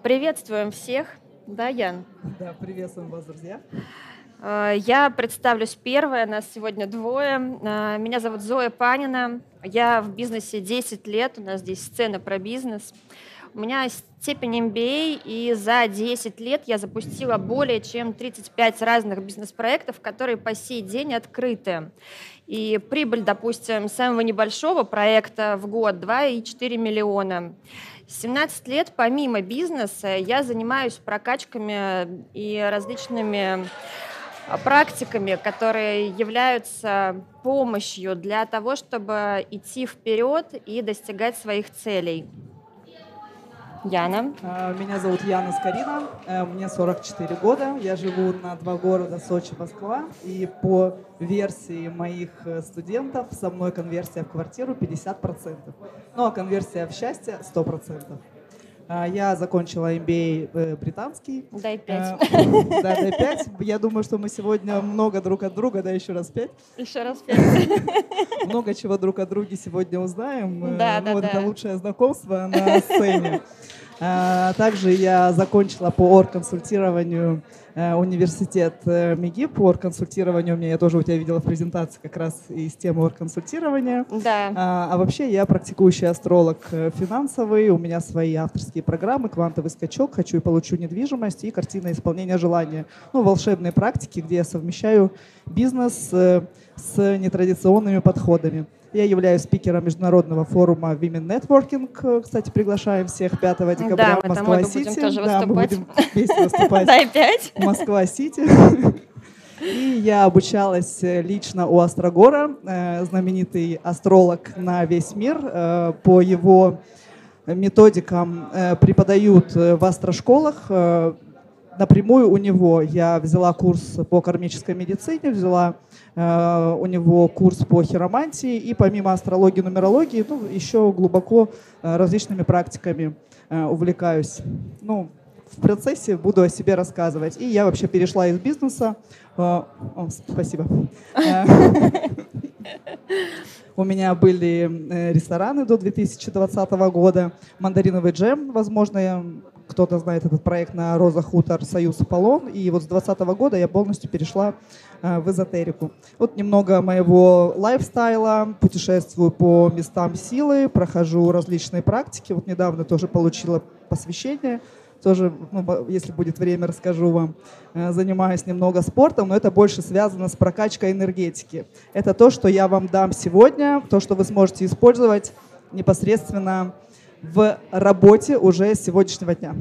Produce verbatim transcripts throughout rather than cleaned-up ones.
Приветствуем всех. Да, Ян? Да, приветствуем вас, друзья. Я представлюсь первая, нас сегодня двое. Меня зовут Зоя Панина. Я в бизнесе десять лет, у нас здесь сцена про бизнес. У меня степень эм би эй, и за десять лет я запустила более чем тридцать пять разных бизнес-проектов, которые по сей день открыты. И прибыль, допустим, самого небольшого проекта в год два и четыре миллиона. семнадцать лет помимо бизнеса я занимаюсь прокачками и различными практиками, которые являются помощью для того, чтобы идти вперед и достигать своих целей. Яна. Меня зовут Яна Скорина, мне сорок четыре года, я живу на два города Сочи, Москва, и по версии моих студентов со мной конверсия в квартиру пятьдесят процентов, ну а конверсия в счастье сто процентов. Я закончила эм би эй британский. Дай пять. Да, дай пять. Я думаю, что мы сегодня много друг от друга, да, еще раз пять. Еще раз пять. Много чего друг от друга сегодня узнаем. Да, ну, да, вот да. Это лучшее знакомство на сцене. Также я закончила по оргконсультированию университет МИГИП. По оргконсультированию у меня, я тоже у тебя видела в презентации как раз из темы оргконсультирования. Да. А, а вообще я практикующий астролог финансовый, у меня свои авторские программы «Квантовый скачок», «Хочу и получу недвижимость» и «Картина исполнения желания». Ну, волшебные практики, где я совмещаю бизнес с нетрадиционными подходами. Я являюсь спикером международного форума Women Networking. Кстати, приглашаем всех пятого декабря да, в Москва-Сити. Будем тоже да, мы будем вместе выступать Дай пять. в Москва-Сити. И я обучалась лично у Острогора, знаменитый астролог на весь мир. По его методикам преподают в астрошколах. Напрямую у него я взяла курс по кармической медицине, взяла э, у него курс по хиромантии и помимо астрологии, нумерологии, ну, еще глубоко э, различными практиками э, увлекаюсь. Ну, в процессе буду о себе рассказывать. И я вообще перешла из бизнеса. Э, о, спасибо. У меня были рестораны до две тысячи двадцатого года, мандариновый джем, возможно, кто-то знает этот проект на Роза Хутор, Союз Аполлон. И вот с двадцатого года я полностью перешла э, в эзотерику. Вот немного моего лайфстайла. Путешествую по местам силы, прохожу различные практики. Вот недавно тоже получила посвящение. Тоже, ну, если будет время, расскажу вам. Э, занимаюсь немного спортом, но это больше связано с прокачкой энергетики. Это то, что я вам дам сегодня, то, что вы сможете использовать непосредственно в работе уже с сегодняшнего дня.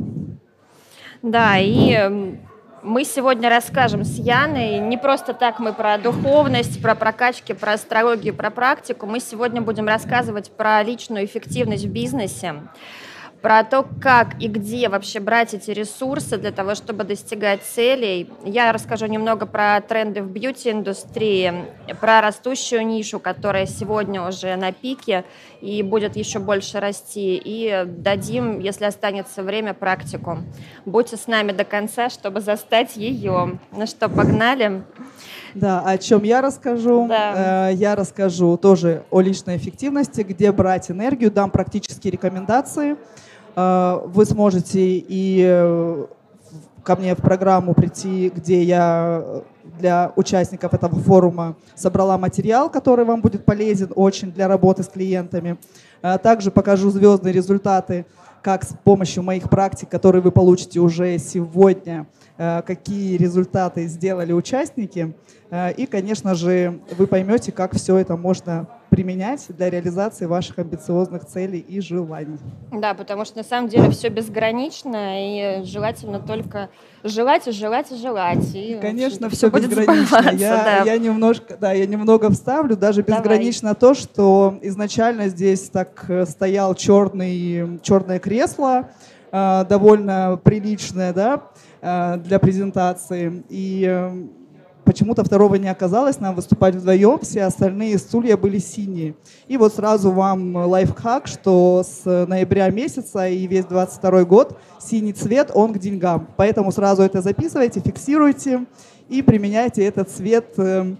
Да, и мы сегодня расскажем с Яной, не просто так мы про духовность, про прокачки, про астрологию, про практику, мы сегодня будем рассказывать про личную эффективность в бизнесе, про то, как и где вообще брать эти ресурсы для того, чтобы достигать целей. Я расскажу немного про тренды в бьюти-индустрии, про растущую нишу, которая сегодня уже на пике и будет еще больше расти. И дадим, если останется время, практику. Будьте с нами до конца, чтобы застать ее. Ну что, погнали? Да, о чем я расскажу? Да. Я расскажу тоже о личной эффективности, где брать энергию, дам практические рекомендации. Вы сможете и ко мне в программу прийти, где я для участников этого форума собрала материал, который вам будет полезен очень для работы с клиентами. Также покажу звездные результаты, как с помощью моих практик, которые вы получите уже сегодня, какие результаты сделали участники. И, конечно же, вы поймете, как все это можно применять для реализации ваших амбициозных целей и желаний. Да, потому что на самом деле все безгранично, и желательно только желать и желать и желать. И, конечно, все, все безгранично. Я, да. я, немножко, да, я немного вставлю. Даже безгранично Давай. То, что изначально здесь так стоял черный, черное кресло, довольно приличное, да, для презентации. И почему-то второго не оказалось, нам выступать вдвоем, все остальные стулья были синие. И вот сразу вам лайфхак, что с ноября месяца и весь двадцать второй год синий цвет, он к деньгам. Поэтому сразу это записывайте, фиксируйте и применяйте этот цвет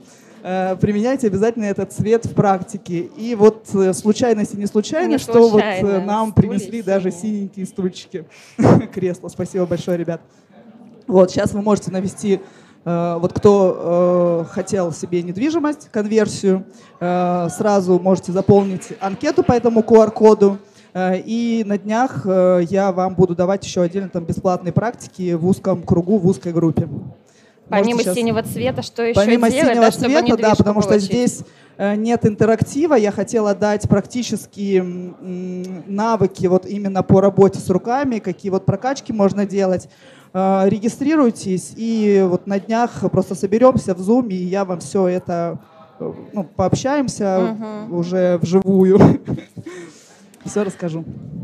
э, применяйте обязательно этот цвет в практике. И вот э, случайность и не случайно, Не что вот случайно. э, нам Стулья принесли даже синие. синенькие стульчики, кресла. Спасибо большое, ребят. Вот, сейчас вы можете навести, э, вот кто э, хотел себе недвижимость, конверсию, э, сразу можете заполнить анкету по этому ку ар-коду. Э, и на днях э, я вам буду давать еще отдельно там бесплатные практики в узком кругу, в узкой группе. Помимо Можете сейчас- синего цвета, что еще Помимо делать, синего да, чтобы цвета, да, недвижку потому что получить? здесь э, нет интерактива, я хотела дать практические м, навыки вот именно по работе с руками, какие вот прокачки можно делать. Э, Регистрируйтесь, и вот на днях просто соберемся в Zoom, и я вам все это, э, ну, пообщаемся Мгм. уже вживую. Все расскажу.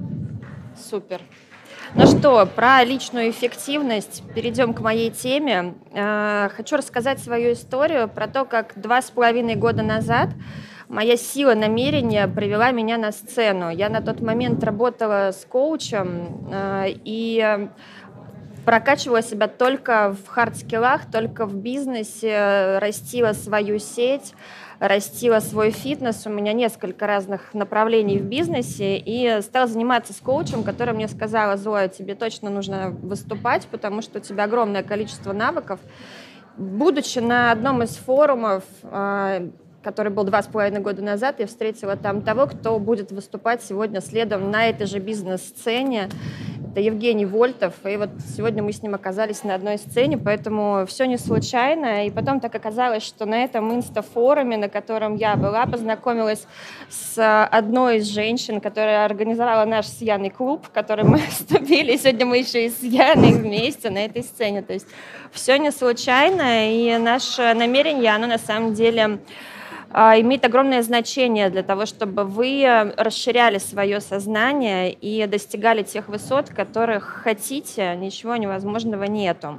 Супер. Ну что, про личную эффективность перейдем к моей теме. Э, Хочу рассказать свою историю про то, как два с половиной года назад моя сила намерения привела меня на сцену. Я на тот момент работала с коучем э, и прокачивала себя только в хард-скиллах, только в бизнесе, растила свою сеть, растила свой фитнес. У меня несколько разных направлений в бизнесе. И стала заниматься с коучем, который мне сказала: Зоя, тебе точно нужно выступать, потому что у тебя огромное количество навыков. Будучи на одном из форумов, э, который был два с половиной года назад, я встретила там того, кто будет выступать сегодня следом на этой же бизнес-сцене. Это Евгений Вольтов, и вот сегодня мы с ним оказались на одной сцене, поэтому все не случайно. И потом так оказалось, что на этом инста-форуме, на котором я была, познакомилась с одной из женщин, которая организовала наш с Яной клуб, в который мы вступили. Сегодня мы еще и с Яной вместе на этой сцене. То есть все не случайно, и наше намерение, оно на самом деле имеет огромное значение для того, чтобы вы расширяли свое сознание и достигали тех высот, которых хотите, ничего невозможного нету.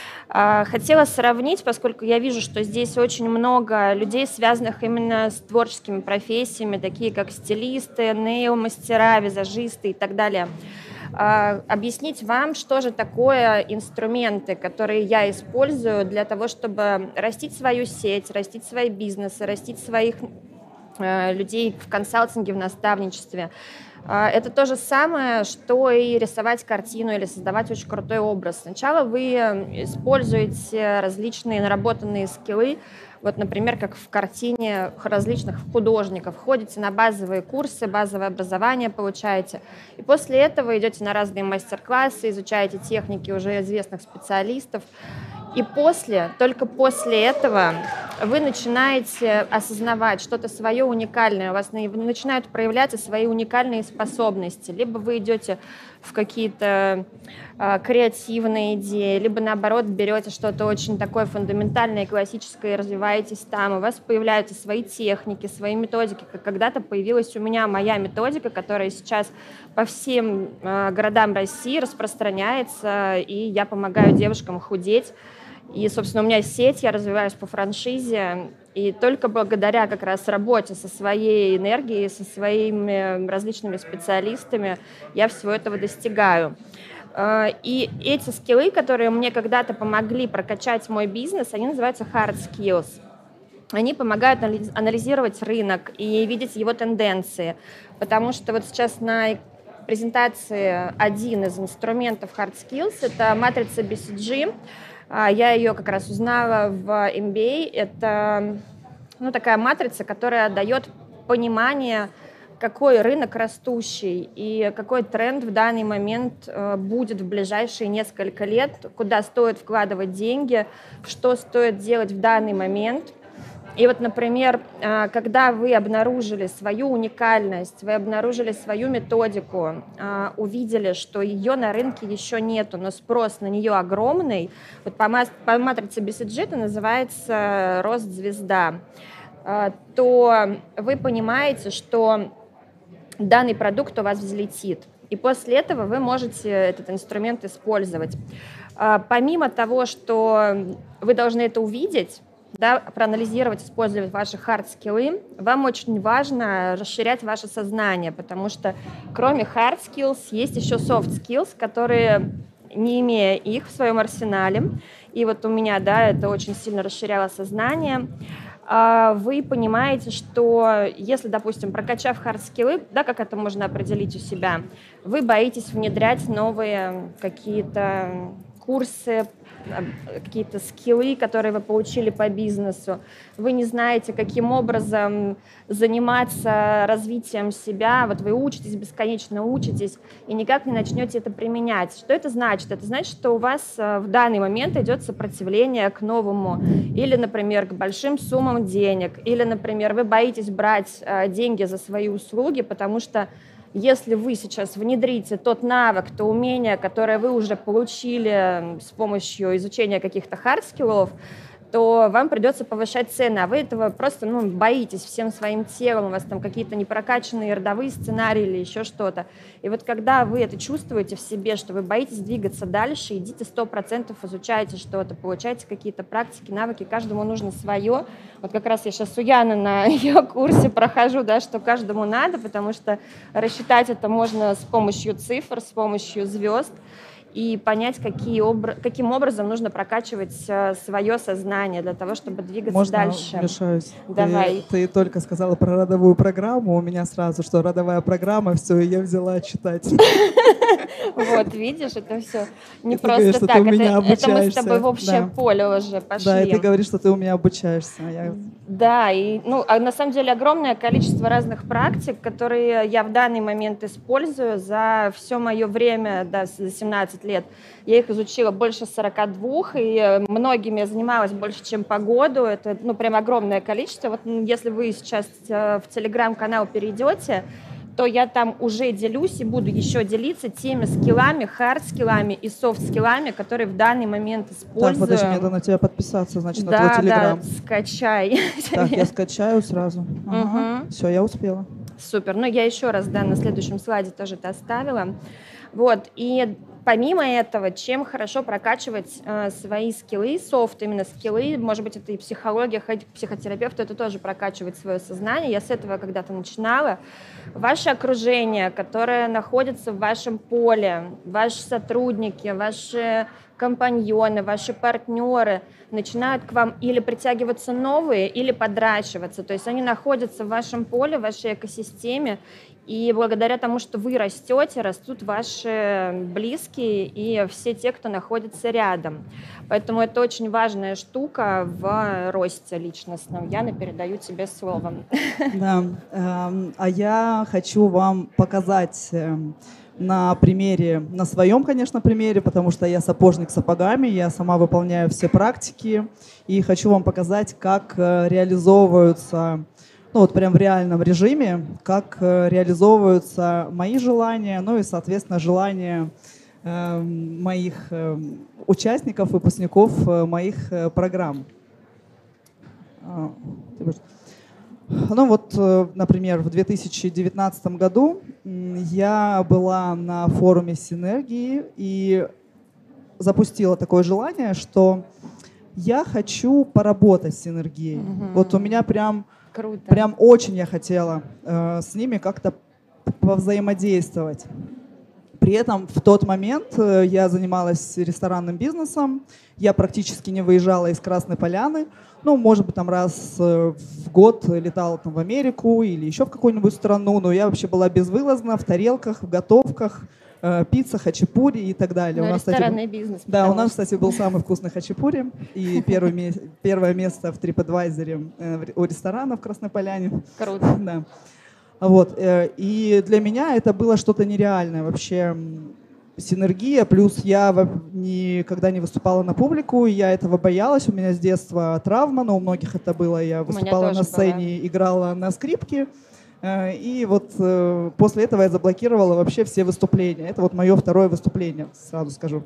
Хотела сравнить, поскольку я вижу, что здесь очень много людей, связанных именно с творческими профессиями, такие как стилисты, нейл-мастера, визажисты и так далее. Объяснить вам, что же такое инструменты, которые я использую для того, чтобы растить свою сеть, растить свои бизнесы, растить своих э, людей в консалтинге, в наставничестве. Э, это то же самое, что и рисовать картину или создавать очень крутой образ. Сначала вы используете различные наработанные скиллы. Вот, например, как в картине различных художников. Ходите на базовые курсы, базовое образование получаете. И после этого идете на разные мастер-классы, изучаете техники уже известных специалистов. И после, только после этого вы начинаете осознавать что-то свое уникальное, у вас начинают проявляться свои уникальные способности. Либо вы идете в какие-то э, креативные идеи, либо наоборот берете что-то очень такое фундаментальное и классическое и развиваетесь там. У вас появляются свои техники, свои методики. Как когда-то появилась у меня моя методика, которая сейчас по всем э, городам России распространяется, и я помогаю девушкам худеть. И, собственно, у меня сеть, я развиваюсь по франшизе, и только благодаря как раз работе со своей энергией, со своими различными специалистами я всего этого достигаю. И эти скиллы, которые мне когда-то помогли прокачать мой бизнес, они называются hard skills. Они помогают анализировать рынок и видеть его тенденции, потому что вот сейчас на презентации один из инструментов hard skills – это матрица би си джи. Я ее как раз узнала в эм би эй. Это ну, такая матрица, которая дает понимание, какой рынок растущий и какой тренд в данный момент будет в ближайшие несколько лет, куда стоит вкладывать деньги, что стоит делать в данный момент. И вот, например, когда вы обнаружили свою уникальность, вы обнаружили свою методику, увидели, что ее на рынке еще нету, но спрос на нее огромный, вот по матрице би си джи это называется рост звезда, то вы понимаете, что данный продукт у вас взлетит. И после этого вы можете этот инструмент использовать. Помимо того, что вы должны это увидеть, да, проанализировать, использовать ваши hard-скиллы, вам очень важно расширять ваше сознание, потому что кроме hard skills есть еще soft skills, которые, не имея их в своем арсенале, и вот у меня, да, это очень сильно расширяло сознание, вы понимаете, что если, допустим, прокачав хард-скиллы, да, как это можно определить у себя, вы боитесь внедрять новые какие-то курсы, какие-то скиллы, которые вы получили по бизнесу. Вы не знаете, каким образом заниматься развитием себя. Вот вы учитесь, бесконечно учитесь, и никак не начнете это применять. Что это значит? Это значит, что у вас в данный момент идет сопротивление к новому. Или, например, к большим суммам денег. Или, например, вы боитесь брать деньги за свои услуги, потому что если вы сейчас внедрите тот навык, то умение, которое вы уже получили с помощью изучения каких-то хард-скиллов, то вам придется повышать цены, а вы этого просто ну, боитесь всем своим телом, у вас там какие-то непрокачанные родовые сценарии или еще что-то. И вот когда вы это чувствуете в себе, что вы боитесь двигаться дальше, идите сто процентов изучайте что-то, получайте какие-то практики, навыки, каждому нужно свое. Вот как раз я сейчас у Яны на ее курсе прохожу, да, что каждому надо, потому что рассчитать это можно с помощью цифр, с помощью звезд, и понять, какие обра... каким образом нужно прокачивать свое сознание для того, чтобы двигаться Можно дальше. Можно вмешаюсь? Давай. Ты, ты только сказала про родовую программу, у меня сразу, что родовая программа, все, я взяла читать. Вот, видишь, это все не просто так. Это мы с тобой в общее поле уже пошли. Да, и ты говоришь, что ты у меня обучаешься. Да, и ну, на самом деле огромное количество разных практик, которые я в данный момент использую за все мое время, да, за семнадцать лет. Я их изучила больше сорока двух, и многими я занималась больше, чем по году. Это, ну, прям огромное количество. Вот если вы сейчас в Телеграм-канал перейдете, то я там уже делюсь и буду еще делиться теми скиллами, хард-скиллами и софт-скиллами, которые в данный момент использую. Так, подожди, мне надо на тебя подписаться, значит, да, на твой Телеграм. Да, скачай. Так, я скачаю сразу. Ага. Угу. Все, я успела. Супер. Ну, я еще раз, да, на следующем слайде тоже это оставила. Вот, и помимо этого, чем хорошо прокачивать э, свои скиллы, софт, именно скиллы, может быть, это и психология, ходить к психотерапевту, это тоже прокачивать свое сознание. Я с этого когда-то начинала. Ваше окружение, которое находится в вашем поле, ваши сотрудники, ваши компаньоны, ваши партнеры начинают к вам или притягиваться новые, или подращиваться. То есть они находятся в вашем поле, в вашей экосистеме, и благодаря тому, что вы растете, растут ваши близкие и все те, кто находится рядом. Поэтому это очень важная штука в росте личностном. Яна, передаю тебе слово. Да, а я хочу вам показать на примере, на своем, конечно, примере, потому что я сапожник сапогами, я сама выполняю все практики, и хочу вам показать, как реализовываются, ну вот прям в реальном режиме, как реализовываются мои желания, ну и, соответственно, желания э, моих э, участников, выпускников э, моих э, программ. Ну вот, например, в две тысячи девятнадцатом году я была на форуме Синергии и запустила такое желание, что я хочу поработать с Синергией. Угу. Вот у меня прям, прям очень я хотела э, с ними как-то повзаимодействовать. При этом в тот момент я занималась ресторанным бизнесом, я практически не выезжала из Красной Поляны, ну, может быть, там раз в год летала там в Америку или еще в какую-нибудь страну, но я вообще была безвылазна в тарелках, в готовках, э, пицца, хачапури и так далее. Ну, у нас, ресторанный кстати, бизнес. Да, у нас, кстати, был самый вкусный хачапури и первое, первое место в TripAdvisor э, у ресторана в Красной Поляне. Круто. Да. Вот, э, и для меня это было что-то нереальное вообще. Синергия, плюс я никогда не выступала на публику, я этого боялась, у меня с детства травма, но у многих это было, я выступала на сцене, была. Играла на скрипке, и вот после этого я заблокировала вообще все выступления. Это вот мое второе выступление, сразу скажу.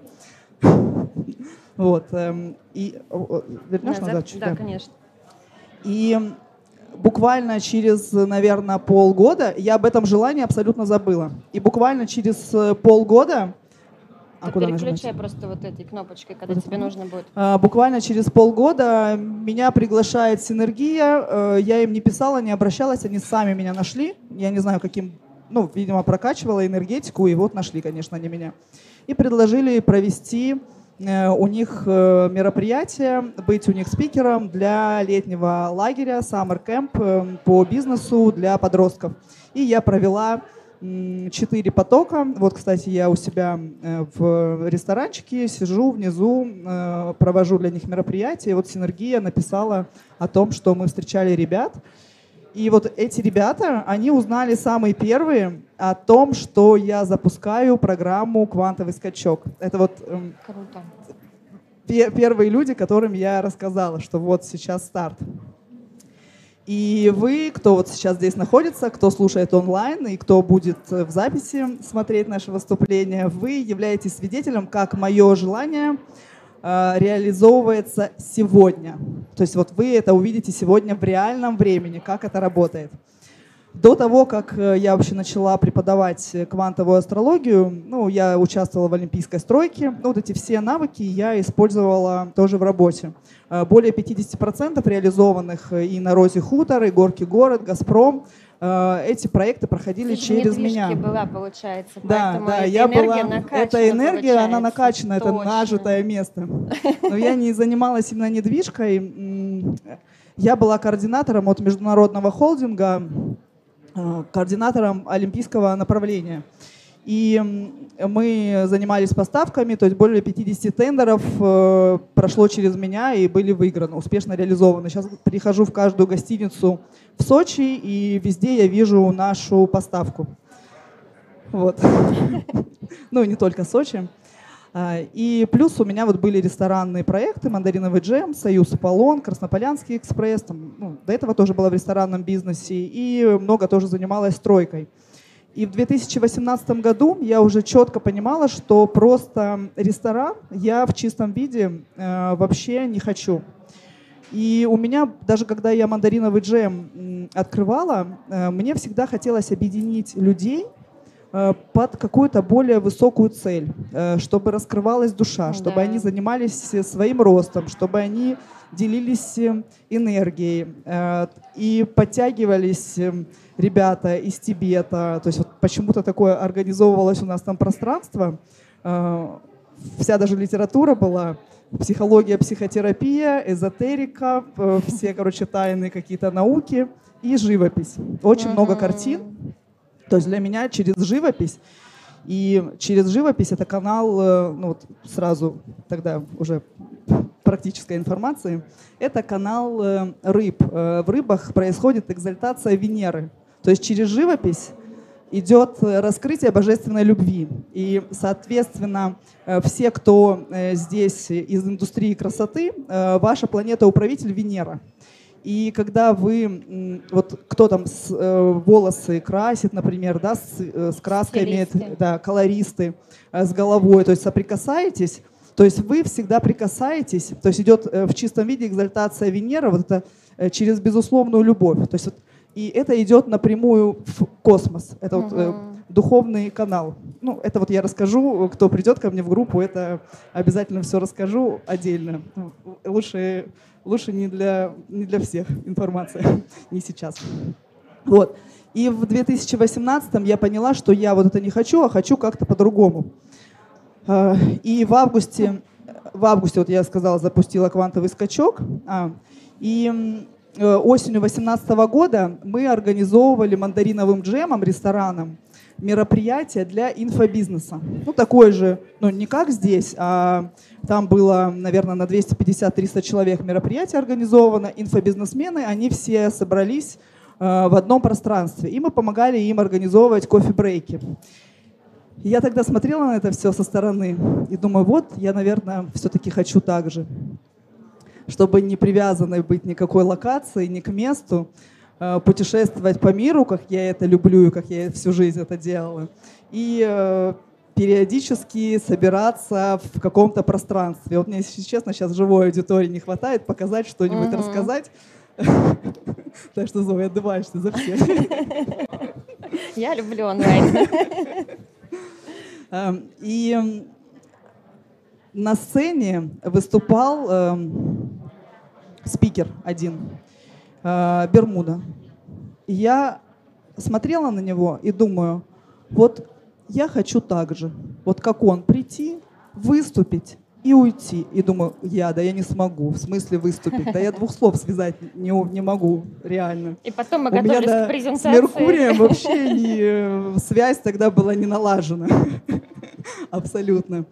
Вот, и вернешь да, назад? Да, да, конечно. И буквально через, наверное, полгода я об этом желании абсолютно забыла. И буквально через полгода... А Ты переключай нажимать? Просто вот этой кнопочкой, когда вот тебе это? Нужно будет. А, буквально через полгода меня приглашает Синергия. Я им не писала, не обращалась, они сами меня нашли. Я не знаю, каким... Ну, видимо, прокачивала энергетику, и вот нашли, конечно, они меня. И предложили провести у них мероприятие, быть у них спикером для летнего лагеря Summer Camp по бизнесу для подростков. И я провела четыре потока. Вот, кстати, я у себя в ресторанчике сижу внизу, провожу для них мероприятие. Вот Синергия написала о том, что мы встречали ребят. И вот эти ребята, они узнали самые первые о том, что я запускаю программу «Квантовый скачок». Это вот Круто. Первые люди, которым я рассказала, что вот сейчас старт. И вы, кто вот сейчас здесь находится, кто слушает онлайн и кто будет в записи смотреть наше выступление, вы являетесь свидетелем, как мое желание реализовывается сегодня. То есть вот вы это увидите сегодня в реальном времени, как это работает. До того, как я вообще начала преподавать квантовую астрологию, ну, я участвовала в олимпийской стройке. Ну, вот эти все навыки я использовала тоже в работе. Более пятьдесят процентов реализованных и на Розе Хутор, и Горький город, Газпром. Эти проекты проходили через меня. Была, получается. Да, да, я была. Эта энергия, она накачана, Точно. Это нажитое место. Но я не занималась именно недвижкой. Я была координатором от международного холдинга, координатором олимпийского направления. И мы занимались поставками, то есть более пятидесяти тендеров э, прошло через меня и были выиграны, успешно реализованы. Сейчас прихожу в каждую гостиницу в Сочи, и везде я вижу нашу поставку. Вот. Ну и не только Сочи. И плюс у меня вот были ресторанные проекты: «Мандариновый джем», «Союз Аполлон», «Краснополянский экспресс». Там, ну, до этого тоже была в ресторанном бизнесе и много тоже занималась стройкой. И в две тысячи восемнадцатом году я уже четко понимала, что просто ресторан я в чистом виде э, вообще не хочу. И у меня, даже когда я «Мандариновый джем» открывала, э, мне всегда хотелось объединить людей под какую-то более высокую цель, чтобы раскрывалась душа, Да. чтобы они занимались своим ростом, чтобы они делились энергией и подтягивались ребята из Тибета. То есть вот почему-то такое организовывалось у нас там пространство. Вся даже литература была: психология, психотерапия, эзотерика, все, короче, тайные какие-то науки и живопись. Очень Угу. много картин. То есть для меня через живопись, и через живопись это канал, ну вот сразу тогда уже практической информации, это канал рыб. В рыбах происходит экзальтация Венеры. То есть через живопись идет раскрытие божественной любви. И, соответственно, все, кто здесь из индустрии красоты, ваша планета-управитель Венера. И когда вы, вот кто там с, э, волосы красит, например, да, с, с красками, да, колористы, э, с головой, то есть соприкасаетесь, то есть вы всегда прикасаетесь, то есть идет э, в чистом виде экзальтация Венеры, вот это э, через безусловную любовь. То есть вот, и это идет напрямую в космос, это вот э, духовный канал. Ну, это вот я расскажу, кто придет ко мне в группу, это обязательно все расскажу отдельно. Лучше... Лучше не для, не для всех информация, не сейчас. Вот. И в две тысячи восемнадцатом я поняла, что я вот это не хочу, а хочу как-то по-другому. И в августе, в августе, вот я сказала, запустила «Квантовый скачок». А, и осенью две тысячи восемнадцатого года мы организовывали «Мандариновым джемом», рестораном, мероприятие для инфобизнеса. Ну, такое же, ну, не как здесь, а там было, наверное, на двести пятьдесят - триста человек мероприятие организовано. Инфобизнесмены, они все собрались э, в одном пространстве. И мы помогали им организовывать кофе-брейки. Я тогда смотрела на это все со стороны и думаю, вот, я, наверное, все-таки хочу так же. Чтобы не привязанной быть никакой локации, ни к месту, путешествовать по миру, как я это люблю и как я всю жизнь это делала, и э, периодически собираться в каком-то пространстве. Вот мне, если честно, сейчас живой аудитории не хватает показать что-нибудь, mm-hmm. рассказать. Так что, Зоя, отдуваешься за всех. Я люблю онлайн. И на сцене выступал спикер один, Бермуда. Я смотрела на него и думаю, вот я хочу так же, вот как он, прийти, выступить и уйти. И думаю, я, да я не смогу, в смысле выступить, да я двух слов связать не, не могу, реально. И потом мы У меня, готовились да, к презентации. с Меркурием вообще не, связь тогда была не налажена. Абсолютно.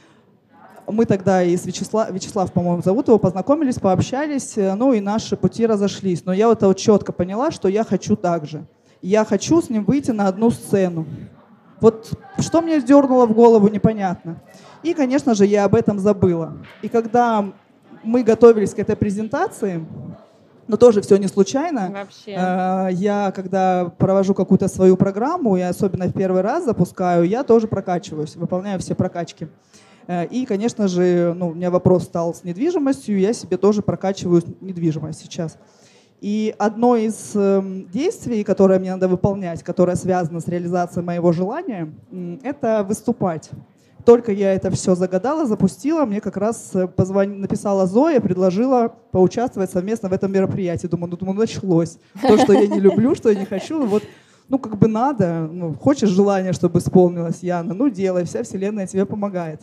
Мы тогда и с Вячеслав, Вячеслав, по-моему, зовут его, познакомились, пообщались, ну и наши пути разошлись. Но я вот, вот четко поняла, что я хочу так же. Я хочу с ним выйти на одну сцену. Вот что мне дернуло в голову, непонятно. И, конечно же, я об этом забыла. И когда мы готовились к этой презентации, но тоже все не случайно, Вообще. Я, когда провожу какую-то свою программу, и особенно в первый раз запускаю, я тоже прокачиваюсь, выполняю все прокачки. И, конечно же, ну, у меня вопрос стал с недвижимостью, я себе тоже прокачиваю недвижимость сейчас. И одно из действий, которое мне надо выполнять, которое связано с реализацией моего желания, это выступать. Только я это все загадала, запустила, мне как раз позвон... написала Зоя, предложила поучаствовать совместно в этом мероприятии. Думаю, ну, думаю, началось. То, что я не люблю, что я не хочу, вот, ну, как бы надо. Ну, хочешь желание, чтобы исполнилось, Яна, ну, делай, вся вселенная тебе помогает.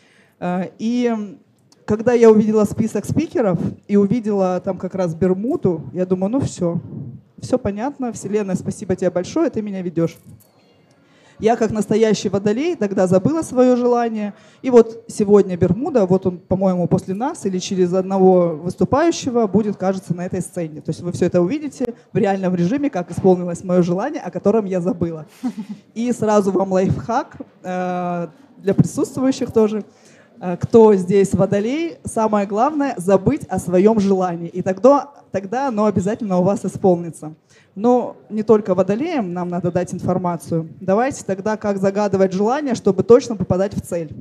И когда я увидела список спикеров и увидела там как раз Бермуду, я думаю, ну, все, все понятно, вселенная, спасибо тебе большое, ты меня ведешь. Я, как настоящий водолей, тогда забыла свое желание. И вот сегодня Бермуда, вот он, по-моему, после нас или через одного выступающего будет, кажется, на этой сцене. То есть вы все это увидите в реальном режиме, как исполнилось мое желание, о котором я забыла. И сразу вам лайфхак э, для присутствующих тоже. Э, кто здесь водолей, самое главное — забыть о своем желании. И тогда, тогда оно обязательно у вас исполнится. Но не только водолеям нам надо дать информацию. Давайте тогда как загадывать желание, чтобы точно попадать в цель.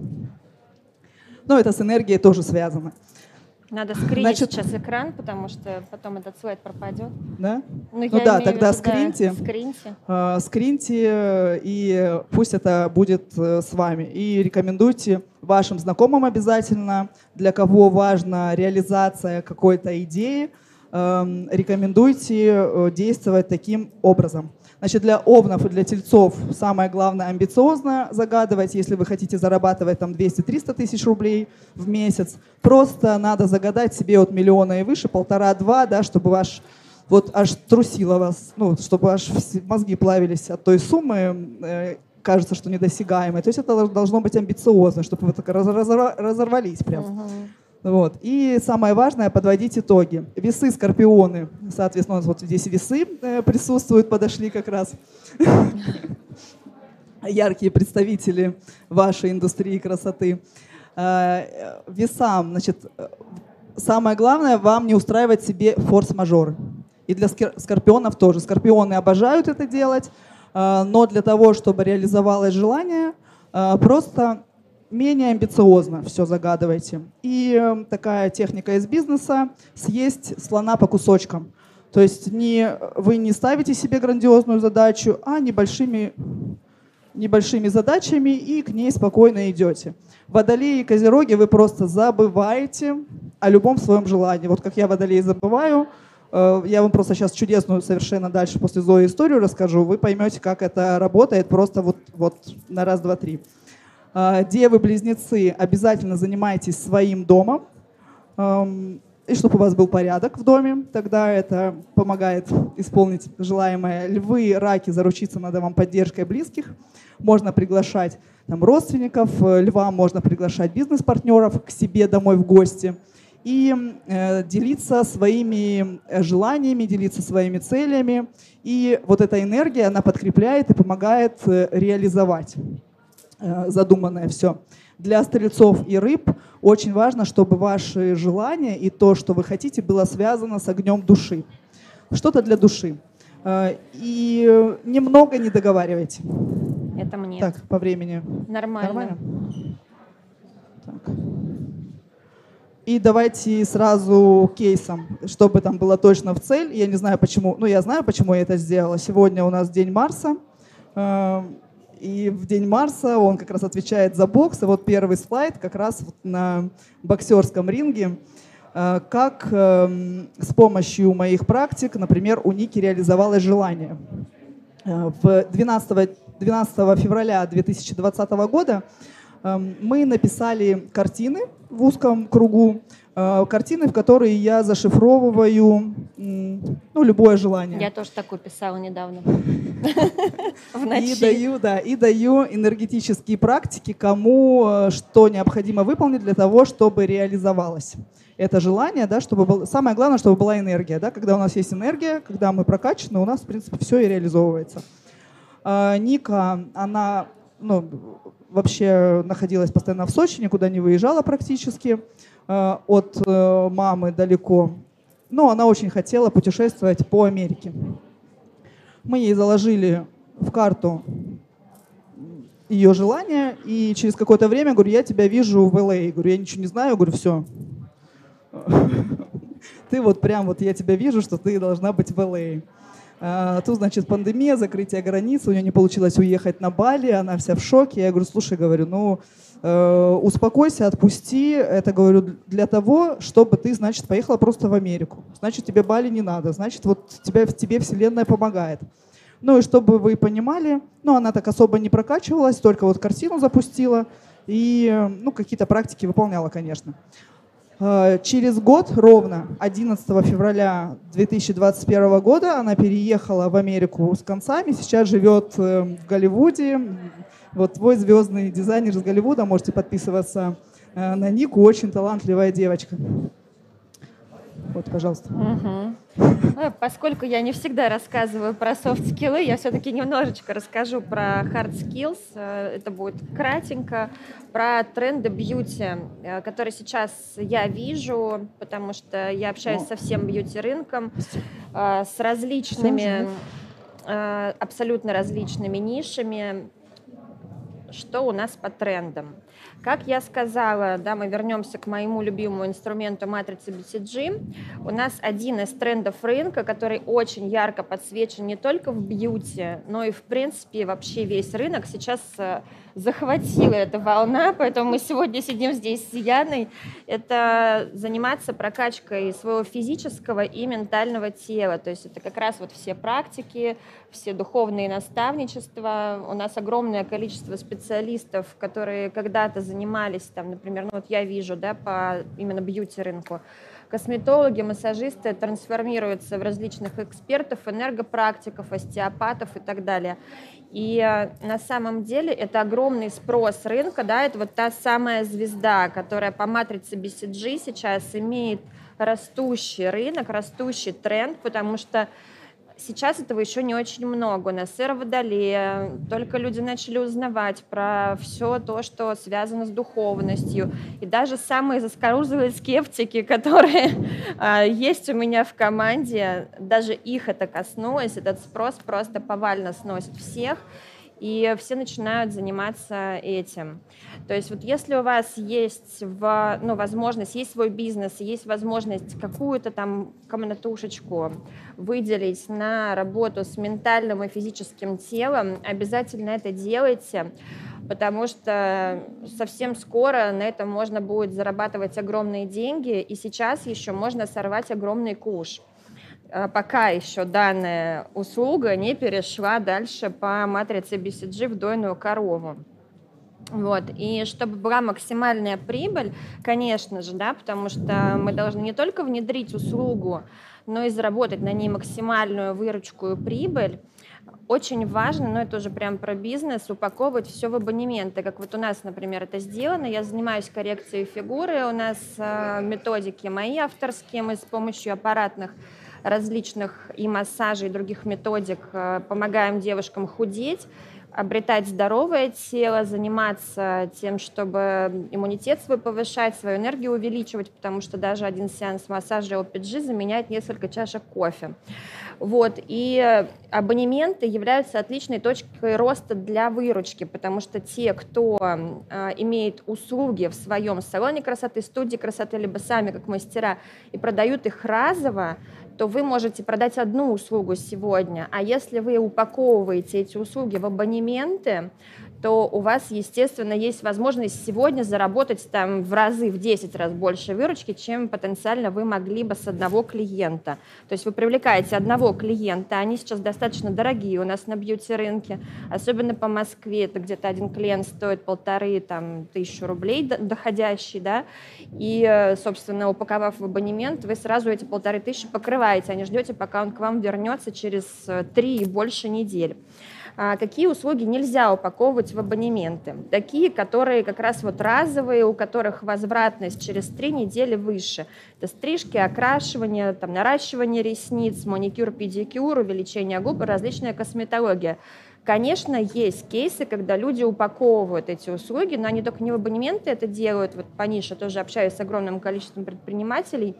Но это с энергией тоже связано. Надо скринить Значит, сейчас экран, потому что потом этот слайд пропадет. Да? Ну, ну да, тогда скриньте. Да, скриньте. Э, скриньте, и пусть это будет с вами. И рекомендуйте вашим знакомым обязательно, для кого важна реализация какой-то идеи, рекомендуйте действовать таким образом. Значит, для овнов и для тельцов самое главное амбициозно загадывать. Если вы хотите зарабатывать там двести-триста тысяч рублей в месяц, просто надо загадать себе от миллиона и выше, полтора-два, да, чтобы ваш вот аж трусило вас, ну, чтобы аж мозги плавились от той суммы, э, кажется, что недосягаемой. То есть это должно быть амбициозно, чтобы вы так разорвались прям. Uh-huh. Вот. И самое важное — подводить итоги. Весы, скорпионы, соответственно, у нас вот здесь весы э, присутствуют, подошли как раз. Яркие представители вашей индустрии красоты. Э, весам, значит, самое главное — вам не устраивать себе форс-мажоры. И для скорпионов тоже. Скорпионы обожают это делать, э, но для того, чтобы реализовалось желание, э, просто менее амбициозно все загадывайте. И э, такая техника из бизнеса — съесть слона по кусочкам. То есть не, вы не ставите себе грандиозную задачу, а небольшими, небольшими задачами и к ней спокойно идете. Водолеи и козероги, вы просто забываете о любом своем желании. Вот как я водолей забываю, э, я вам просто сейчас чудесную совершенно дальше после Зои историю расскажу, вы поймете, как это работает просто вот, вот на раз, два, три. Девы-близнецы, обязательно занимайтесь своим домом, и чтобы у вас был порядок в доме, тогда это помогает исполнить желаемое. Львы, раки, заручиться надо вам поддержкой близких. Можно приглашать там родственников, львам можно приглашать бизнес-партнеров к себе домой в гости и э, делиться своими желаниями, делиться своими целями. И вот эта энергия, она подкрепляет и помогает э, реализовать задуманное все. Для стрельцов и рыб очень важно, чтобы ваши желания и то, что вы хотите, было связано с огнем души. Что-то для души. И немного не договаривайте. Это мне. Так, по времени. Нормально. Нормально? Так. И давайте сразу кейсом, чтобы там было точно в цель. Я не знаю почему, ну я знаю, почему я это сделала. Сегодня у нас День Марса. И в День Марса он как раз отвечает за бокс. И вот первый слайд как раз вот на боксерском ринге. Как с помощью моих практик, например, у Ники реализовалось желание. В двенадцатого февраля две тысячи двадцатого года мы написали картины в узком кругу, э, картины, в которые я зашифровываю ну, любое желание. Я тоже такую писала недавно. И даю, да, и даю энергетические практики, кому что необходимо выполнить для того, чтобы реализовалось это желание, да, чтобы был, самое главное, чтобы была энергия, да, когда у нас есть энергия, когда мы прокачаны, у нас в принципе все и реализовывается. А, Ника, она, ну, вообще находилась постоянно в Сочи, никуда не выезжала практически а, от а, мамы далеко, но она очень хотела путешествовать по Америке. Мы ей заложили в карту ее желание, и через какое-то время говорю, я тебя вижу в Л А. Говорю, я ничего не знаю, говорю, все. Ты вот прям вот, я тебя вижу, что ты должна быть в Л А. А, тут, значит, пандемия, закрытие границ, у нее не получилось уехать на Бали, она вся в шоке. Я говорю, слушай, говорю, ну, э, успокойся, отпусти. Это, говорю, для того, чтобы ты, значит, поехала просто в Америку. Значит, тебе Бали не надо, значит, вот тебе, тебе Вселенная помогает. Ну и чтобы вы понимали, ну, она так особо не прокачивалась, только вот картину запустила и, ну, какие-то практики выполняла, конечно. Через год, ровно одиннадцатого февраля две тысячи двадцать первого года, она переехала в Америку с концами, сейчас живет в Голливуде. Вот твой звездный дизайнер из Голливуда, можете подписываться на Нику, очень талантливая девочка. Вот, пожалуйста. Угу. Поскольку я не всегда рассказываю про софт-скиллы, я все-таки немножечко расскажу про hard skills. Это будет кратенько. Про тренды бьюти, которые сейчас я вижу, потому что я общаюсь со всем бьюти-рынком, с различными, абсолютно различными нишами. Что у нас по трендам? Как я сказала, да, мы вернемся к моему любимому инструменту матрицы би си джи. У нас один из трендов рынка, который очень ярко подсвечен не только в бьюти, но и в принципе вообще весь рынок сейчас захватила эта волна, поэтому мы сегодня сидим здесь с Яной. Это заниматься прокачкой своего физического и ментального тела. То есть это как раз вот все практики, все духовные наставничества. У нас огромное количество специалистов, которые когда-то занимались, там, например, ну вот я вижу, да, по именно бьюти-рынку, косметологи, массажисты трансформируются в различных экспертов, энергопрактиков, остеопатов и так далее. И на самом деле это огромный спрос рынка, да, это вот та самая звезда, которая по матрице би си джи сейчас имеет растущий рынок, растущий тренд, потому что сейчас этого еще не очень много. У нас эра Водолея, только люди начали узнавать про все то, что связано с духовностью. И даже самые заскорузлые скептики, которые а, есть у меня в команде, даже их это коснулось, этот спрос просто повально сносит всех. И все начинают заниматься этим. То есть вот если у вас есть в, ну, возможность, есть свой бизнес, есть возможность какую-то там комнатушечку выделить на работу с ментальным и физическим телом, обязательно это делайте, потому что совсем скоро на этом можно будет зарабатывать огромные деньги, и сейчас еще можно сорвать огромный куш. Пока еще данная услуга не перешла дальше по матрице би си джи в дойную корову. Вот. И чтобы была максимальная прибыль, конечно же, да, потому что мы должны не только внедрить услугу, но и заработать на ней максимальную выручку и прибыль. Очень важно, но это уже прям про бизнес, упаковывать все в абонементы. Как вот у нас, например, это сделано. Я занимаюсь коррекцией фигуры, у нас э, методики мои авторские, мы с помощью аппаратных различных и массажей, и других методик помогаем девушкам худеть, обретать здоровое тело, заниматься тем, чтобы иммунитет свой повышать, свою энергию увеличивать, потому что даже один сеанс массажа о пи джи заменяет несколько чашек кофе. Вот. И абонементы являются отличной точкой роста для выручки, потому что те, кто э, имеет услуги в своем салоне красоты, студии красоты, либо сами как мастера, и продают их разово, то вы можете продать одну услугу сегодня, а если вы упаковываете эти услуги в абонементы, то у вас, естественно, есть возможность сегодня заработать там в разы, в десять раз больше выручки, чем потенциально вы могли бы с одного клиента. То есть вы привлекаете одного клиента, они сейчас достаточно дорогие у нас на бьюти-рынке, особенно по Москве, это где-то один клиент стоит полторы там, тысячи рублей доходящий, да, и, собственно, упаковав в абонемент, вы сразу эти полторы тысячи покрываете, а не ждете, пока он к вам вернется через три и больше недель. Какие услуги нельзя упаковывать в абонементы? Такие, которые как раз вот разовые, у которых возвратность через три недели выше. Это стрижки, окрашивание, там, наращивание ресниц, маникюр, педикюр, увеличение губ, различная косметология. Конечно, есть кейсы, когда люди упаковывают эти услуги, но они только не в абонементы это делают. Вот по нише тоже общаюсь с огромным количеством предпринимателей,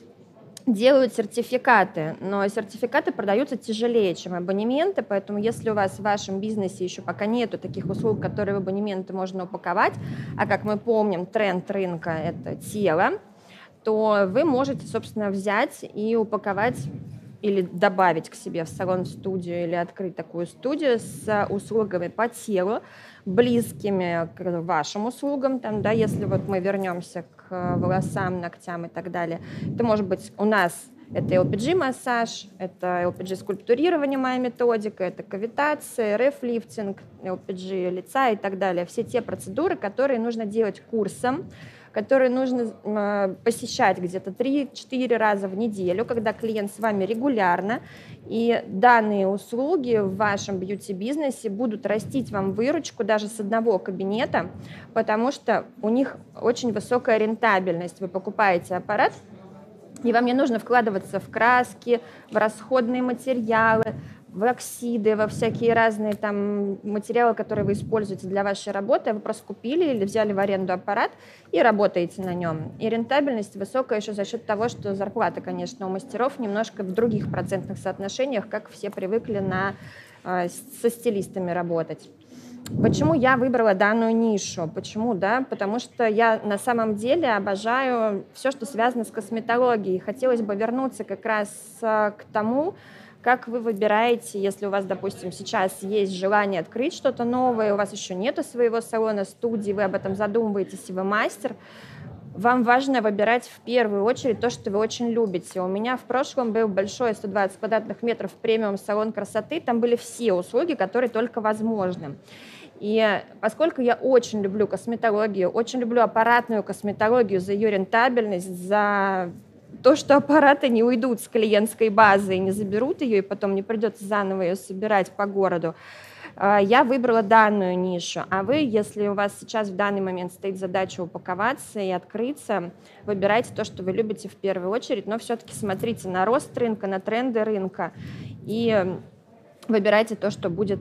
делают сертификаты, но сертификаты продаются тяжелее, чем абонементы, поэтому если у вас в вашем бизнесе еще пока нету таких услуг, которые в абонементы можно упаковать, а как мы помним, тренд рынка – это тело, то вы можете, собственно, взять и упаковать или добавить к себе в салон-студию или открыть такую студию с услугами по телу, близкими к вашим услугам, там, да, если вот мы вернемся к волосам, ногтям и так далее. Это может быть у нас это эл пи джи-массаж, это эл пи джи-скульптурирование, моя методика, это кавитация, эр эф-лифтинг, эл пи джи лица и так далее. Все те процедуры, которые нужно делать курсом, которые нужно э, посещать где-то три-четыре раза в неделю, когда клиент с вами регулярно, и данные услуги в вашем бьюти-бизнесе будут растить вам выручку даже с одного кабинета, потому что у них очень высокая рентабельность. Вы покупаете аппарат, и вам не нужно вкладываться в краски, в расходные материалы, в оксиды, во всякие разные там материалы, которые вы используете для вашей работы. Вы просто купили или взяли в аренду аппарат и работаете на нем. И рентабельность высокая еще за счет того, что зарплата, конечно, у мастеров немножко в других процентных соотношениях, как все привыкли на, со стилистами работать. Почему я выбрала данную нишу? Почему, да? Потому что я на самом деле обожаю все, что связано с косметологией. Хотелось бы вернуться как раз к тому, как вы выбираете, если у вас, допустим, сейчас есть желание открыть что-то новое, у вас еще нету своего салона, студии, вы об этом задумываетесь, и вы мастер, вам важно выбирать в первую очередь то, что вы очень любите. У меня в прошлом был большой сто двадцать квадратных метров премиум-салон красоты, там были все услуги, которые только возможны. И поскольку я очень люблю косметологию, очень люблю аппаратную косметологию за ее рентабельность, за то, что аппараты не уйдут с клиентской базы и не заберут ее, и потом не придется заново ее собирать по городу, я выбрала данную нишу. А вы, если у вас сейчас в данный момент стоит задача упаковаться и открыться, выбирайте то, что вы любите в первую очередь, но все-таки смотрите на рост рынка, на тренды рынка и выбирайте то, что будет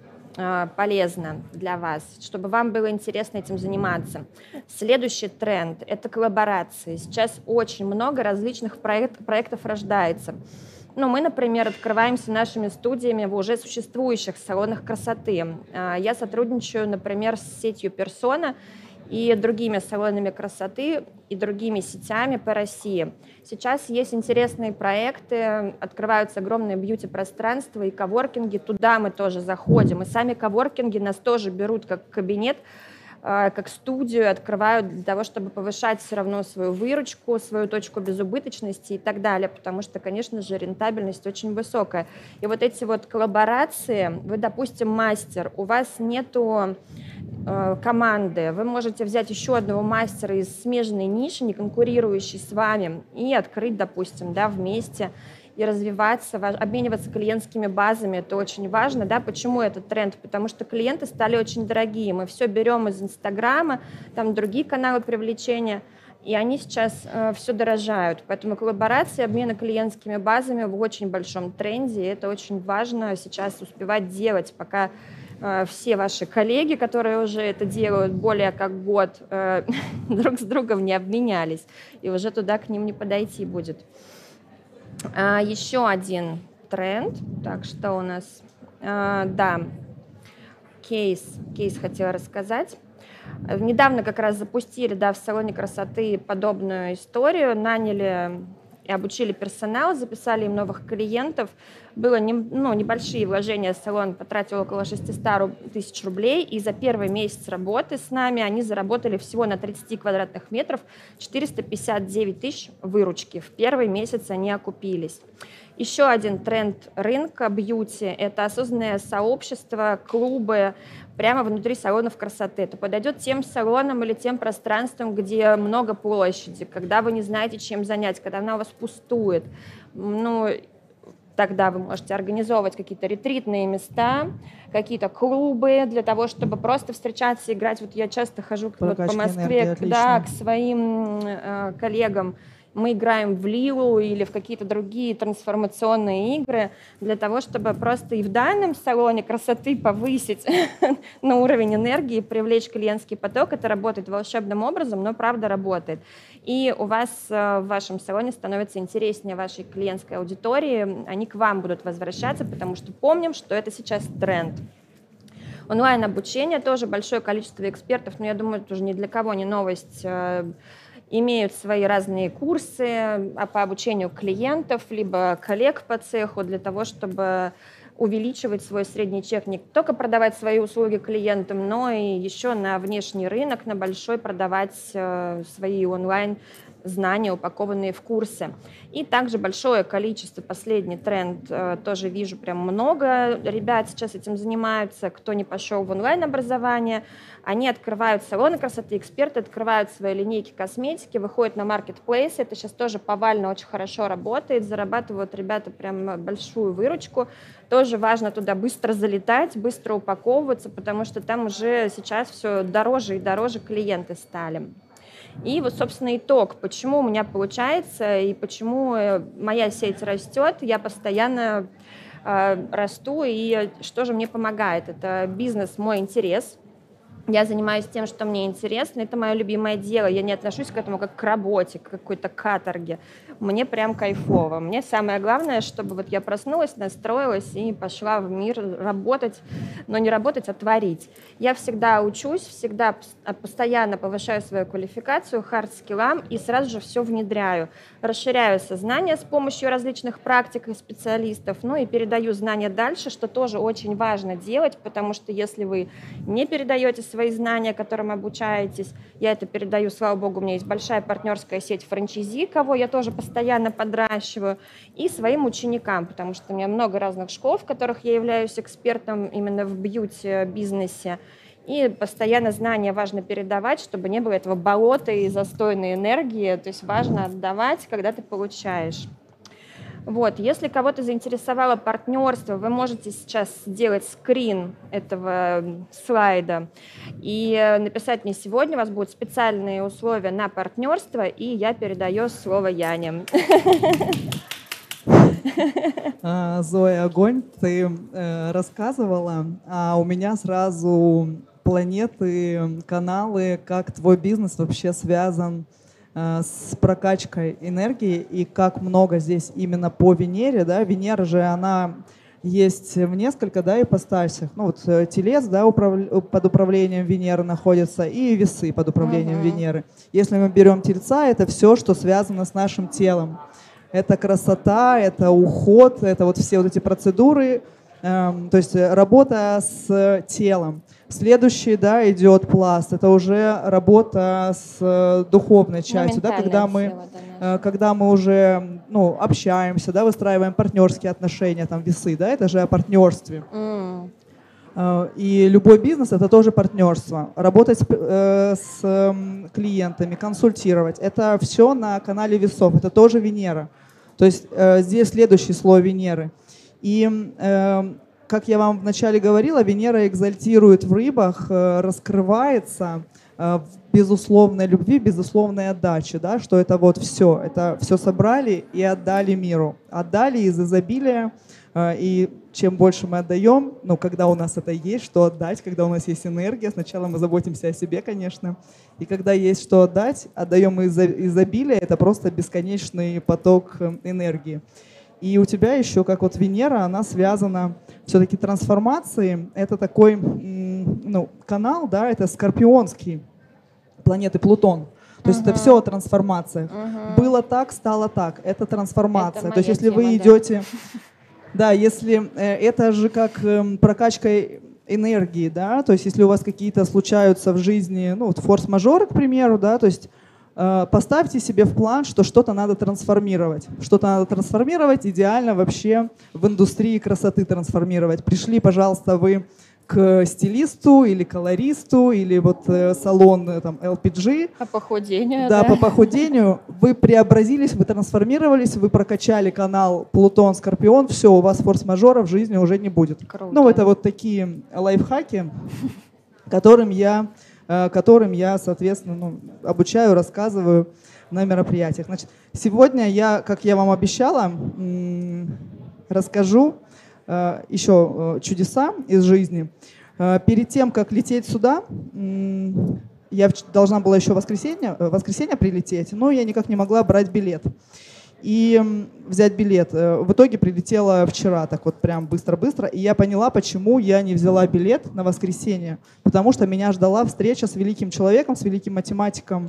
полезно для вас, чтобы вам было интересно этим заниматься. Следующий тренд – это коллаборации. Сейчас очень много различных проект, проектов рождается. Ну, мы, например, открываемся нашими студиями в уже существующих салонах красоты. Я сотрудничаю, например, с сетью «Персона» и другими салонами красоты и другими сетями по России. Сейчас есть интересные проекты, открываются огромные бьюти-пространства и коворкинги, туда мы тоже заходим. И сами коворкинги нас тоже берут как кабинет, как студию, открывают для того, чтобы повышать все равно свою выручку, свою точку безубыточности и так далее, потому что, конечно же, рентабельность очень высокая. И вот эти вот коллаборации, вы, допустим, мастер, у вас нету э, команды, вы можете взять еще одного мастера из смежной ниши, не конкурирующей с вами, и открыть, допустим, да, вместе, и развиваться, обмениваться клиентскими базами, это очень важно, да, почему этот тренд, потому что клиенты стали очень дорогие, мы все берем из Инстаграма, там другие каналы привлечения, и они сейчас э, все дорожают, поэтому коллаборации, обмены клиентскими базами в очень большом тренде, и это очень важно сейчас успевать делать, пока э, все ваши коллеги, которые уже это делают более как год, э, друг с другом не обменялись, и уже туда к ним не подойти будет. А, еще один тренд. Так, что у нас? А, да, кейс. Кейс хотела рассказать. Недавно как раз запустили, да, в салоне красоты подобную историю. Наняли и обучили персонал, записали им новых клиентов. было не, ну, небольшие вложения, салон потратил около шестьсот тысяч рублей, и за первый месяц работы с нами они заработали всего на тридцати квадратных метров четыреста пятьдесят девять тысяч выручки. В первый месяц они окупились. Еще один тренд рынка бьюти – это осознанное сообщество, клубы прямо внутри салонов красоты. Это подойдет тем салонам или тем пространствам, где много площади, когда вы не знаете, чем занять, когда она у вас пустует. Ну, тогда вы можете организовывать какие-то ретритные места, какие-то клубы для того, чтобы просто встречаться, играть. Вот я часто хожу вот по Москве, да, к своим э, коллегам. Мы играем в Лилу или в какие-то другие трансформационные игры для того, чтобы просто и в данном салоне красоты повысить на уровень энергии, привлечь клиентский поток. Это работает волшебным образом, но правда работает. И у вас в вашем салоне становится интереснее вашей клиентской аудитории, они к вам будут возвращаться, потому что помним, что это сейчас тренд. Онлайн-обучение тоже большое количество экспертов, но я думаю, это уже ни для кого не новость, имеют свои разные курсы по обучению клиентов, либо коллег по цеху для того, чтобы увеличивать свой средний чек, не только продавать свои услуги клиентам, но и еще на внешний рынок, на большой продавать свои онлайн знания, упакованные в курсы. И также большое количество, последний тренд, тоже вижу прям много ребят сейчас этим занимаются, кто не пошел в онлайн-образование, они открывают салоны красоты, эксперты открывают свои линейки косметики, выходят на маркетплейсы, это сейчас тоже повально очень хорошо работает, зарабатывают ребята прям большую выручку. Тоже важно туда быстро залетать, быстро упаковываться, потому что там уже сейчас все дороже и дороже клиенты стали. И вот, собственно, итог, почему у меня получается и почему моя сеть растет, я постоянно э, расту, и что же мне помогает? Это бизнес, мой интерес. Я занимаюсь тем, что мне интересно, это мое любимое дело. Я не отношусь к этому как к работе, к какой-то каторге. Мне прям кайфово. Мне самое главное, чтобы вот я проснулась, настроилась и пошла в мир работать, но не работать, а творить. Я всегда учусь, всегда постоянно повышаю свою квалификацию, хард-скиллам и сразу же все внедряю. Расширяю сознание с помощью различных практик и специалистов, ну и передаю знания дальше, что тоже очень важно делать, потому что если вы не передаете свои знания, которым обучаетесь, я это передаю, слава богу, у меня есть большая партнерская сеть франчайзи, кого я тоже постоянно подращиваю, и своим ученикам, потому что у меня много разных школ, в которых я являюсь экспертом именно в бьюти-бизнесе, и постоянно знания важно передавать, чтобы не было этого болота и застойной энергии, то есть важно отдавать, когда ты получаешь. Вот, если кого-то заинтересовало партнерство, вы можете сейчас сделать скрин этого слайда и написать мне сегодня, у вас будут специальные условия на партнерство, и я передаю слово Яне. Зоя, огонь, ты э, рассказывала, а у меня сразу планеты, каналы, как твой бизнес вообще связан э, с прокачкой энергии и как много здесь именно по Венере, да, Венера же, она есть в несколько, да, ипостасях, ну вот телец, да, управ... под управлением Венеры находится, и весы под управлением uh-huh. Венеры. Если мы берем тельца, это все, что связано с нашим телом. Это красота, это уход, это вот все вот эти процедуры, эм, то есть работа с телом. Следующий, да, идет пласт, это уже работа с духовной частью, да, когда мы, э, когда мы уже, ну, общаемся, да, выстраиваем партнерские отношения, там весы, да, это же о партнерстве. Mm. Э, и любой бизнес это тоже партнерство. Работать с, э, с э, клиентами, консультировать, это все на канале весов, это тоже Венера. То есть э, здесь следующий слой Венеры. И, э, как я вам вначале говорила, Венера экзальтирует в рыбах, э, раскрывается э, в безусловной любви, безусловной отдаче, да, что это вот все, это все собрали и отдали миру. Отдали из изобилия, э, и чем больше мы отдаем, ну, когда у нас это есть, что отдать, когда у нас есть энергия, сначала мы заботимся о себе, конечно, и когда есть что отдать, отдаем из изобилия, это просто бесконечный поток энергии. И у тебя еще, как вот Венера, она связана все-таки трансформацией, это такой, ну, канал, да, это скорпионский, планеты Плутон. То есть uh-huh. это все о трансформациях. Uh-huh. Было так, стало так. Это трансформация. Это То есть если вы идете... Да. Да, если э, это же как э, прокачка энергии, да, то есть если у вас какие-то случаются в жизни, ну, вот форс-мажоры, к примеру, да, то есть э, поставьте себе в план, что что-то надо трансформировать. Что-то надо трансформировать, идеально вообще в индустрии красоты трансформировать. Пришли, пожалуйста, вы к стилисту или колористу, или вот э, салон э, там, эл пи джи. По похудению, да? Да, по да. похудению. Вы преобразились, вы трансформировались, вы прокачали канал Плутон, Скорпион, все, у вас форс-мажора в жизни уже не будет. Круто. Ну, это вот такие лайфхаки, которым я, э, которым я соответственно, ну, обучаю, рассказываю на мероприятиях. Значит, сегодня я, как я вам обещала, м- расскажу еще чудеса из жизни. Перед тем, как лететь сюда, я должна была еще в воскресенье, в воскресенье прилететь, но я никак не могла брать билет. И взять билет. В итоге прилетела вчера, так вот прям быстро-быстро, и я поняла, почему я не взяла билет на воскресенье. Потому что меня ждала встреча с великим человеком, с великим математиком,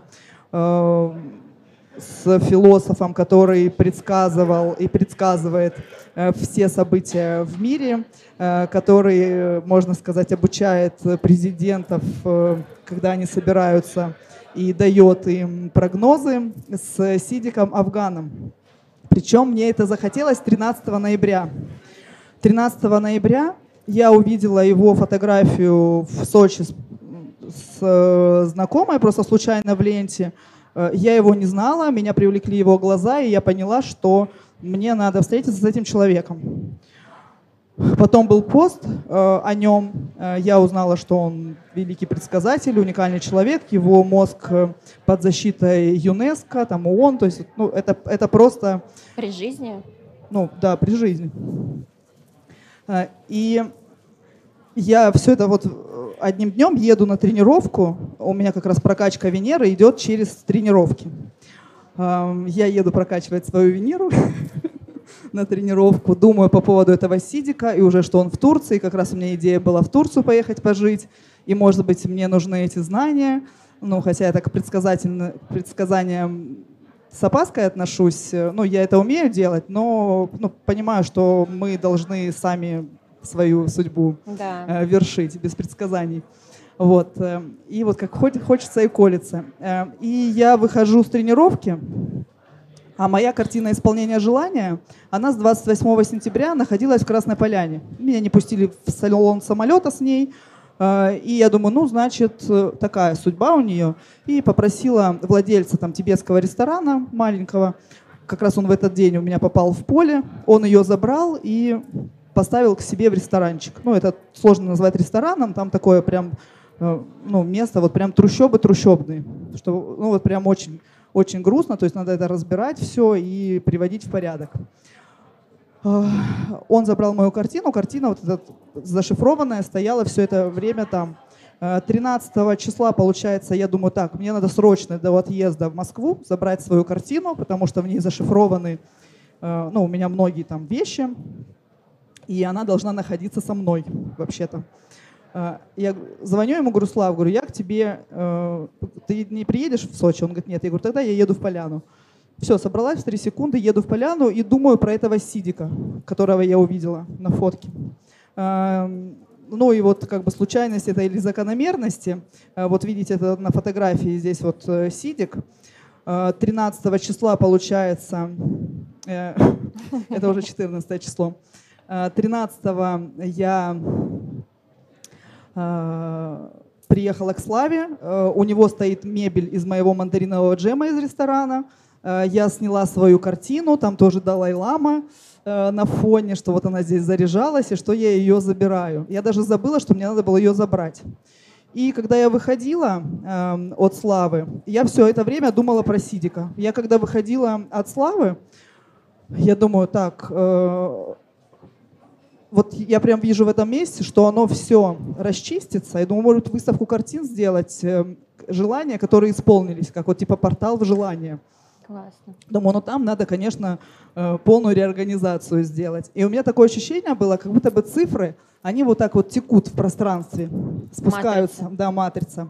с философом, который предсказывал и предсказывает э, все события в мире, э, который, можно сказать, обучает президентов, э, когда они собираются, и дает им прогнозы, с Сидиком Афганом. Причем мне это захотелось тринадцатого ноября. тринадцатого ноября я увидела его фотографию в Сочи с, с э, знакомой, просто случайно в ленте. Я его не знала, меня привлекли его глаза, и я поняла, что мне надо встретиться с этим человеком. Потом был пост э, о нем. Я узнала, что он великий предсказатель, уникальный человек. Его мозг под защитой ЮНЕСКО, там ООН. То есть, ну, это, это просто... При жизни? Ну, да, при жизни. И я все это вот одним днем еду на тренировку. У меня как раз прокачка Венеры идет через тренировки. Я еду прокачивать свою Венеру на тренировку. Думаю по поводу этого Сидика, и уже что он в Турции. Как раз у меня идея была в Турцию поехать пожить. И, может быть, мне нужны эти знания. Ну, хотя я так к предсказаниям с опаской отношусь. Ну, я это умею делать, но ну, понимаю, что мы должны сами свою судьбу да. э, вершить без предсказаний. Вот. Э, и вот как хочется и колется. Э, и я выхожу с тренировки, а моя картина исполнения желания, она с двадцать восьмого сентября находилась в Красной Поляне. Меня не пустили в салон самолета с ней, э, и я думаю, ну, значит, такая судьба у нее. И попросила владельца там тибетского ресторана маленького, как раз он в этот день у меня попал в поле, он ее забрал и поставил к себе в ресторанчик. Ну, это сложно назвать рестораном, там такое прям, ну, место, вот прям трущобы трущобные, что, ну, вот прям очень, очень грустно, то есть надо это разбирать все и приводить в порядок. Он забрал мою картину, картина вот эта зашифрованная стояла все это время там. тринадцатого числа, получается, я думаю, так, мне надо срочно до отъезда в Москву забрать свою картину, потому что в ней зашифрованы, ну, у меня многие там вещи, и она должна находиться со мной, вообще-то. Я звоню ему, говорю, Слав, говорю, я к тебе, ты не приедешь в Сочи? Он говорит, нет. Я говорю, тогда я еду в Поляну. Все, собралась в три секунды, еду в Поляну и думаю про этого Сидика, которого я увидела на фотке. Ну и вот как бы случайность это или закономерности. Вот видите, это на фотографии здесь вот Сидик. тринадцатого числа получается, это уже четырнадцатое число, тринадцатого я приехала к Славе, у него стоит мебель из моего мандаринового джема из ресторана, я сняла свою картину, там тоже Далай-лама на фоне, что вот она здесь заряжалась и что я ее забираю. Я даже забыла, что мне надо было ее забрать. И когда я выходила э, от Славы, я все это время думала про Сидика. Я когда выходила от Славы, я думаю, так, э, вот я прям вижу в этом месте, что оно все расчистится. Я думаю, может выставку картин сделать, э, желания, которые исполнились, как вот типа портал в желание. Классно. Думаю, ну там надо, конечно, полную реорганизацию сделать. И у меня такое ощущение было, как будто бы цифры, они вот так вот текут в пространстве, спускаются. Матрица. Да, матрица.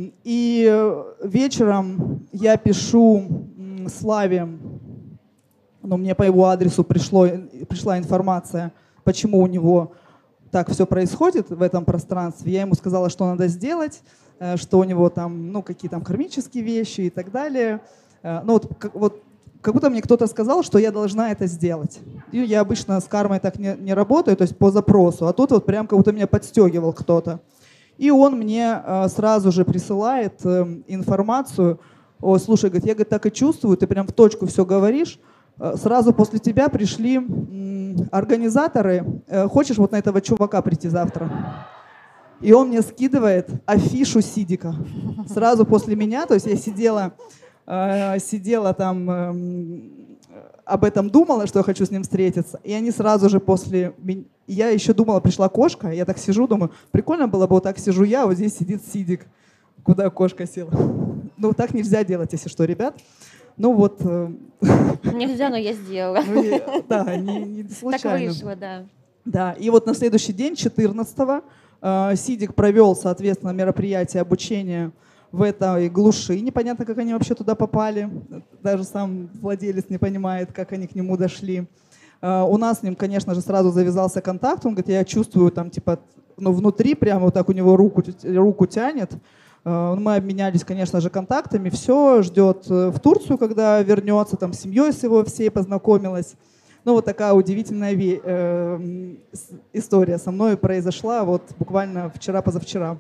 И вечером я пишу Славе но мне по его адресу пришло, пришла информация, почему у него так все происходит в этом пространстве. Я ему сказала, что надо сделать, что у него там, ну, какие там кармические вещи и так далее. Ну, вот, как, вот, как будто мне кто-то сказал, что я должна это сделать. И я обычно с кармой так не, не работаю, то есть по запросу, а тут вот прям как будто меня подстегивал кто-то. И он мне сразу же присылает информацию: о, слушай, говорит, я говорит, так и чувствую, ты прям в точку все говоришь. Сразу после тебя пришли м, организаторы. Хочешь вот на этого чувака прийти завтра? И он мне скидывает афишу Сидика. Сразу после меня, то есть я сидела, э, сидела там, э, об этом думала, что я хочу с ним встретиться. И они сразу же после меня... Я еще думала, пришла кошка, я так сижу, думаю, прикольно было бы, вот так сижу я, вот здесь сидит Сидик. Куда кошка села? Ну, так нельзя делать, если что, ребят. Ну вот... Нельзя, но я сделала. Ну, да, не, не случайно. Так вышло, да. Да, и вот на следующий день, четырнадцатого, э, Сидик провел, соответственно, мероприятие обучения в этой глуши. Непонятно, как они вообще туда попали. Даже сам владелец не понимает, как они к нему дошли. Э, у нас с ним, конечно же, сразу завязался контакт. Он говорит, я чувствую там, типа, ну, внутри прямо вот так у него руку, руку тянет. Мы обменялись, конечно же, контактами. Все, ждет в Турцию, когда вернется, там с семьей с его всей познакомилась. Ну, вот такая удивительная э, история со мной произошла вот буквально вчера-позавчера.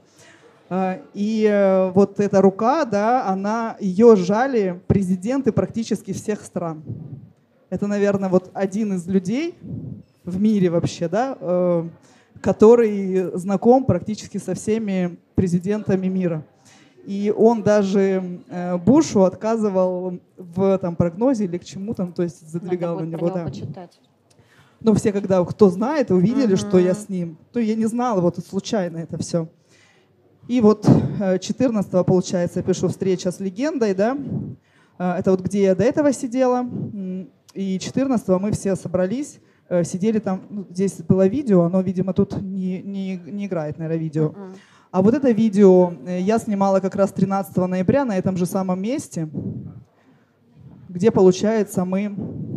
И э, вот эта рука, да, она, ее сжали президенты практически всех стран. Это, наверное, вот один из людей в мире вообще, да, э, который знаком практически со всеми президентами мира. И он даже э, Бушу отказывал в там, прогнозе или к чему там, то есть задвигал на него. Да. Ну, все, когда кто знает, увидели, uh-huh. что я с ним, то я не знала, вот случайно это все. И вот четырнадцатого, получается, я пишу «Встреча с легендой», да, это вот где я до этого сидела, и четырнадцатого мы все собрались, сидели там, ну, здесь было видео, оно, видимо, тут не, не, не играет, наверное, видео. Uh-huh. А вот это видео я снимала как раз тринадцатого ноября на этом же самом месте, где, получается, мы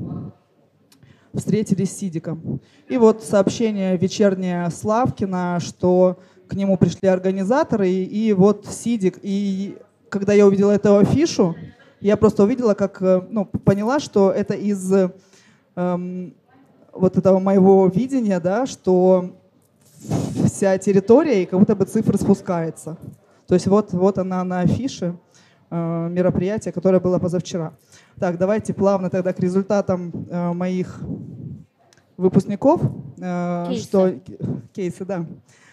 встретились с Сидиком. И вот сообщение вечернее Славкина, что к нему пришли организаторы, и, и вот Сидик. И когда я увидела эту афишу, я просто увидела, как, ну, поняла, что это из эм, вот этого моего видения, да, что вся территория, и как будто бы цифры спускается. То есть вот, вот она на афише э, мероприятия, которое было позавчера. Так, давайте плавно тогда к результатам э, моих выпускников. Э, кейсы. Что, кейсы, да.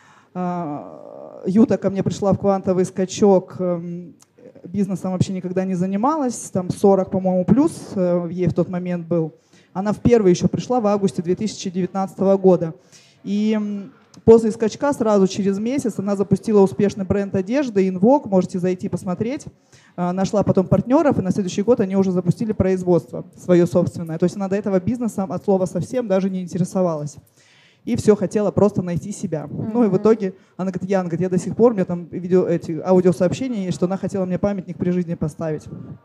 Э, Юта ко мне пришла в квантовый скачок. Э, бизнесом вообще никогда не занималась. Там сорок, по-моему, плюс э, ей в тот момент был. Она в первый еще пришла в августе две тысячи девятнадцатого года. И после скачка сразу через месяц она запустила успешный бренд одежды Invoke, можете зайти посмотреть. Нашла потом партнеров, и на следующий год они уже запустили производство свое собственное. То есть она до этого бизнесом от слова совсем даже не интересовалась. И все, хотела просто найти себя. Mm-hmm. Ну и в итоге она говорит, Ян, говорит, я до сих пор, у меня там видео, эти, аудиосообщения есть, что она хотела мне памятник при жизни поставить.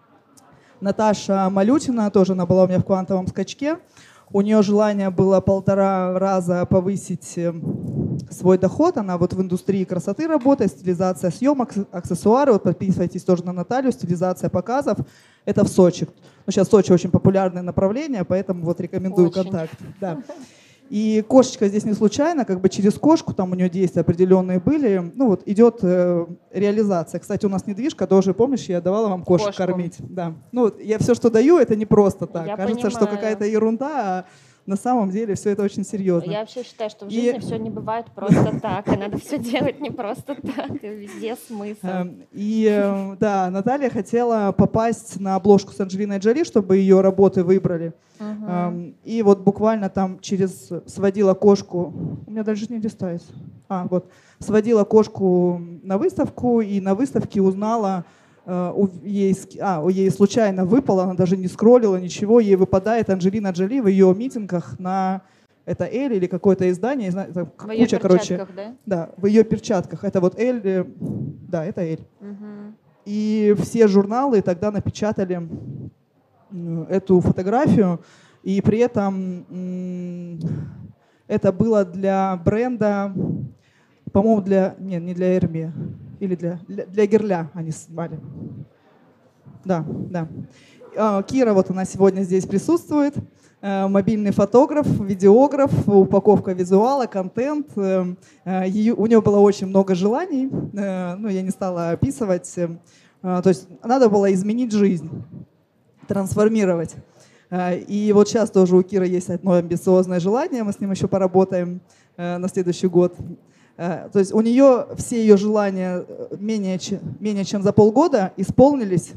Наташа Малютина, тоже она была у меня в квантовом скачке. У нее желание было полтора раза повысить свой доход. Она вот в индустрии красоты работает, стилизация съемок, аксессуары. Вот подписывайтесь тоже на Наталью, стилизация показов. Это в Сочи. Ну, сейчас Сочи очень популярное направление, поэтому вот рекомендую очень. Контакт. Да. И кошечка здесь не случайно, как бы через кошку, там у нее действия определенные были. Ну вот идет э, реализация. Кстати, у нас недвижка тоже, помнишь, я давала вам кошек Кошку. Кормить. Да. Ну вот я все, что даю, это не просто так. Я Кажется, понимаю. Что какая-то ерунда, а на самом деле все это очень серьезно. Я вообще считаю, что в жизни и... все не бывает просто так, и надо все делать не просто так, и везде смысл. И да, Наталья хотела попасть на обложку с Анджелиной Джоли, чтобы ее работы выбрали. Uh-huh. И вот буквально там через сводила кошку, у меня даже не листается, а вот сводила кошку на выставку, и на выставке узнала. У ей, а, у ей случайно выпало, она даже не скроллила ничего, ей выпадает Анджелина Джоли в ее митингах на это Эль или какое-то издание, это в ее куча, перчатках, короче, да? Да, в ее перчатках. Это вот Эль, да, это Эль. Угу. И все журналы тогда напечатали эту фотографию, И при этом это было для бренда, по-моему, для, нет, не для Эрме, или для, для, для Герля они снимали. Да, да. Кира, вот она сегодня здесь присутствует. Мобильный фотограф, видеограф, упаковка визуала, контент. Ее, у нее было очень много желаний, ну, я не стала описывать. То есть надо было изменить жизнь, трансформировать. И вот сейчас тоже у Киры есть одно амбициозное желание, мы с ним еще поработаем на следующий год. То есть у нее все ее желания менее, менее чем за полгода исполнились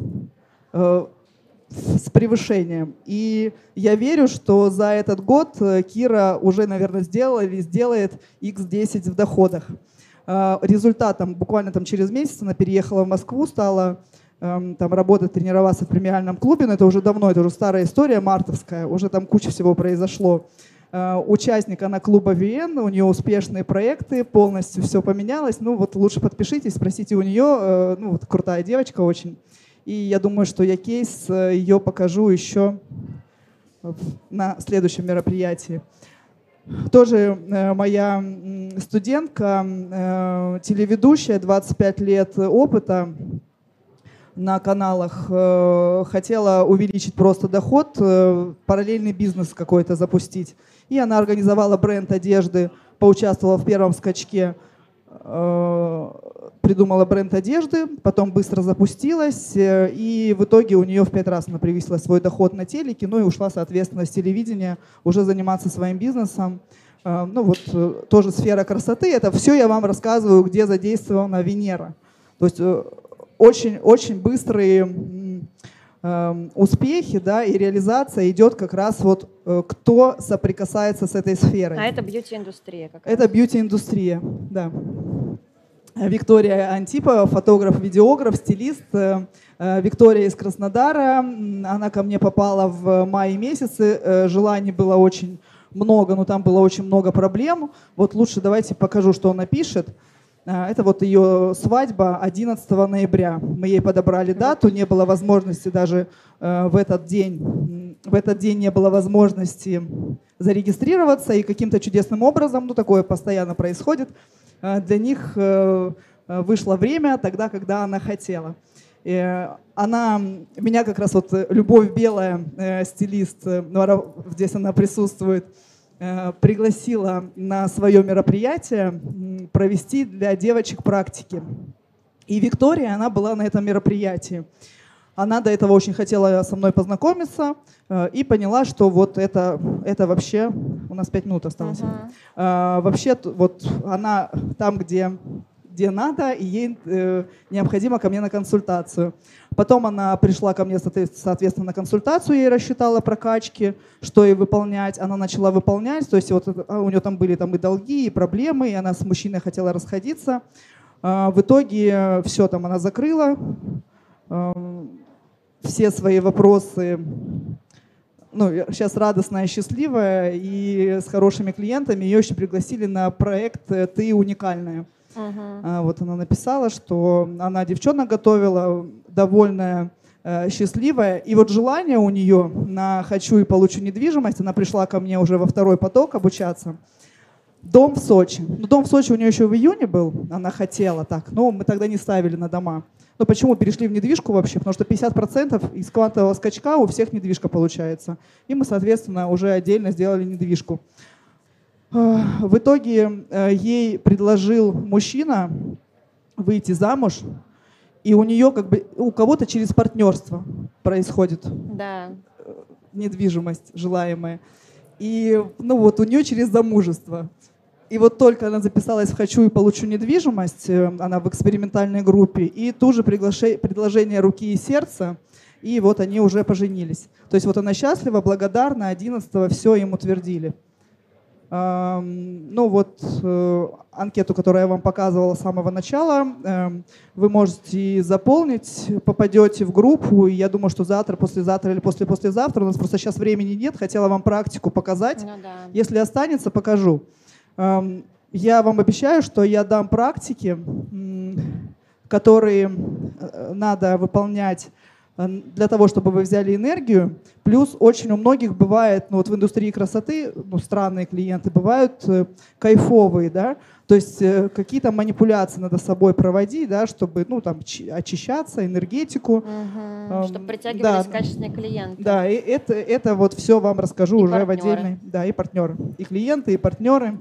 с превышением. И я верю, что за этот год Кира уже, наверное, сделала или сделает икс десять в доходах. Результатом буквально там через месяц она переехала в Москву, стала там работать, тренироваться в премиальном клубе, но это уже давно, это уже старая история, мартовская, уже там куча всего произошло. Участник она клуба ви эн, у нее успешные проекты, полностью все поменялось. Ну вот лучше подпишитесь, спросите у нее, ну вот крутая девочка очень. И я думаю, что я кейс ее покажу еще на следующем мероприятии. Тоже моя студентка, телеведущая, двадцать пять лет опыта на каналах, хотела увеличить просто доход, параллельный бизнес какой-то запустить. И она организовала бренд одежды, поучаствовала в первом скачке, придумала бренд одежды, потом быстро запустилась, и в итоге у нее в пять раз она превысила свой доход на телеке, ну и ушла, соответственно, с телевидения уже заниматься своим бизнесом. Ну вот тоже сфера красоты. Это все я вам рассказываю, где задействована Венера. То есть очень-очень быстрые успехи, да, и реализация идет как раз вот кто соприкасается с этой сферой. А это бьюти-индустрия как раз. Это бьюти-индустрия, да. Виктория Антипова, фотограф, видеограф, стилист. Виктория из Краснодара. Она ко мне попала в мае месяце. Желаний было очень много, но там было очень много проблем. Вот лучше давайте покажу, что она пишет. Это вот ее свадьба одиннадцатого ноября. Мы ей подобрали дату, не было возможности даже в этот день, в этот день не было возможности зарегистрироваться, и каким-то чудесным образом, ну такое постоянно происходит, для них вышло время тогда, когда она хотела. И она, меня как раз вот Любовь Белая, стилист, здесь она присутствует, пригласила на свое мероприятие провести для девочек практики. И Виктория, она была на этом мероприятии. Она до этого очень хотела со мной познакомиться и поняла, что вот это, это вообще... У нас пять минут осталось. Uh-huh. А, вообще вот она там, где, где надо, и ей э, необходимо ко мне на консультацию. Потом она пришла ко мне, соответственно, на консультацию, я ей рассчитала прокачки, что ей выполнять. Она начала выполнять, то есть вот у нее там были там и долги, и проблемы, и она с мужчиной хотела расходиться. А, в итоге все там она закрыла. А, все свои вопросы, ну, сейчас радостная, счастливая и с хорошими клиентами. Ее еще пригласили на проект «Ты уникальная». Uh-huh. Вот она написала, что она девчонок готовила, довольная, счастливая. И вот желание у нее на «хочу и получу недвижимость», она пришла ко мне уже во второй поток обучаться. Дом в Сочи. Ну, дом в Сочи у нее еще в июне был, она хотела так, но мы тогда не ставили на дома. Но почему перешли в недвижку вообще? Потому что пятьдесят процентов из квантового скачка у всех недвижка получается. И мы, соответственно, уже отдельно сделали недвижку. В итоге ей предложил мужчина выйти замуж, и у нее как бы у кого-то через партнерство происходит да. недвижимость желаемая. И ну вот у нее через замужество. И вот только она записалась в «Хочу и получу недвижимость», она в экспериментальной группе, и тут же предложение руки и сердца, и вот они уже поженились. То есть вот она счастлива, благодарна, одиннадцатого все им утвердили. Ну вот анкету, которую я вам показывала с самого начала, вы можете заполнить, попадете в группу, и я думаю, что завтра, послезавтра или после-послезавтра, у нас просто сейчас времени нет, хотела вам практику показать. Ну, да. Если останется, покажу. Я вам обещаю, что я дам практики, которые надо выполнять для того, чтобы вы взяли энергию. Плюс очень у многих бывает, ну вот в индустрии красоты, ну, странные клиенты бывают э, кайфовые, да, то есть э, какие-то манипуляции надо с собой проводить, да, чтобы, ну, там, очищаться, энергетику. Угу, Эм, чтобы притягивались да, качественные клиенты. Да, и это, это вот все вам расскажу И уже партнеры. в отдельной. Да, и партнеры, и клиенты, и партнеры.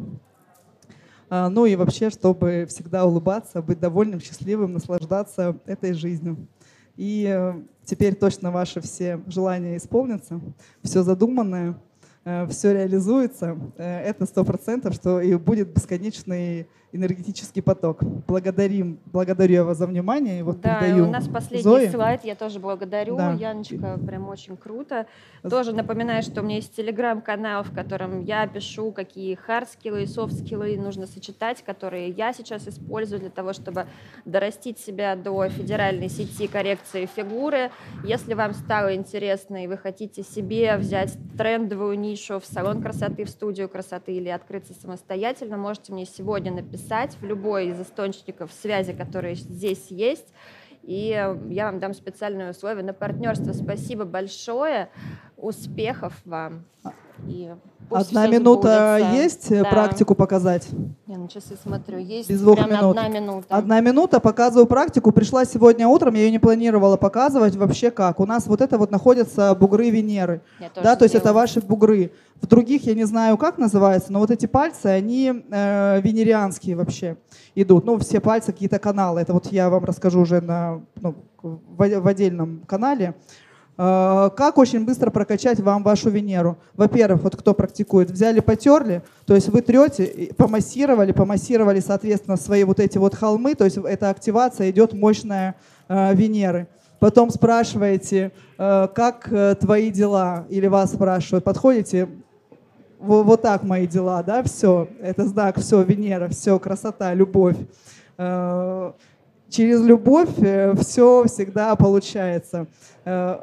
А, ну и вообще, чтобы всегда улыбаться, быть довольным, счастливым, наслаждаться этой жизнью. И э, теперь точно ваши все желания исполнятся, все задуманное, э, все реализуется. Э, это сто процентов, что и будет бесконечный энергетический поток. Благодарим, благодарю я вас за внимание. И вот да, передаю у нас последний Зое. слайд, я тоже благодарю. Да. Яночка, прям очень круто. Тоже напоминаю, что у меня есть телеграм-канал, в котором я пишу, какие хард-скиллы и софт-скиллы нужно сочетать, которые я сейчас использую для того, чтобы дорастить себя до федеральной сети коррекции фигуры. Если вам стало интересно и вы хотите себе взять трендовую нишу в салон красоты, в студию красоты или открыться самостоятельно, можете мне сегодня написать в любой из источников связи, которые здесь есть, и я вам дам специальные условия на партнерство. Спасибо большое, успехов вам. И одна минута сбудется. Есть да. Практику показать? Я на часы смотрю, есть без двух прям минут. Одна минута. Одна минута, показываю практику. Пришла сегодня утром, я ее не планировала показывать вообще как. У нас вот это вот находятся бугры Венеры. Да, то есть это ваши бугры. В других я не знаю, как называется, но вот эти пальцы, они э, венерианские вообще идут. Ну, все пальцы, какие-то каналы. Это вот я вам расскажу уже на, ну, в, в отдельном канале. Как очень быстро прокачать вам вашу Венеру? Во-первых, вот кто практикует, взяли, потерли, то есть вы трете, помассировали, помассировали, соответственно, свои вот эти вот холмы, то есть эта активация идет мощная э, Венеры. Потом спрашиваете, э, как э, твои дела, или вас спрашивают, подходите, вот, вот так мои дела, да, все, это знак, все, Венера, все, красота, любовь. Э, через любовь э, все всегда получается. Э,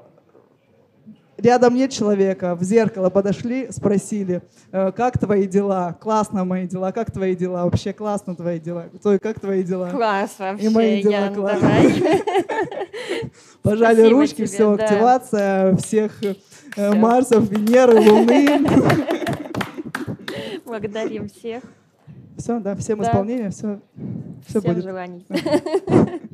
Рядом нет человека, в зеркало подошли, спросили, как твои дела? Классно мои дела, как твои дела? Вообще классно твои дела. Цой, как твои дела? Класс вообще, и мои дела Ян, класс. Давай. Пожали Спасибо ручки, тебе, все, да. активация всех Всё. Марсов, Венеры, Луны. Благодарим всех. Все, да, всем Да. исполнения, все, все Всем будет. желаний.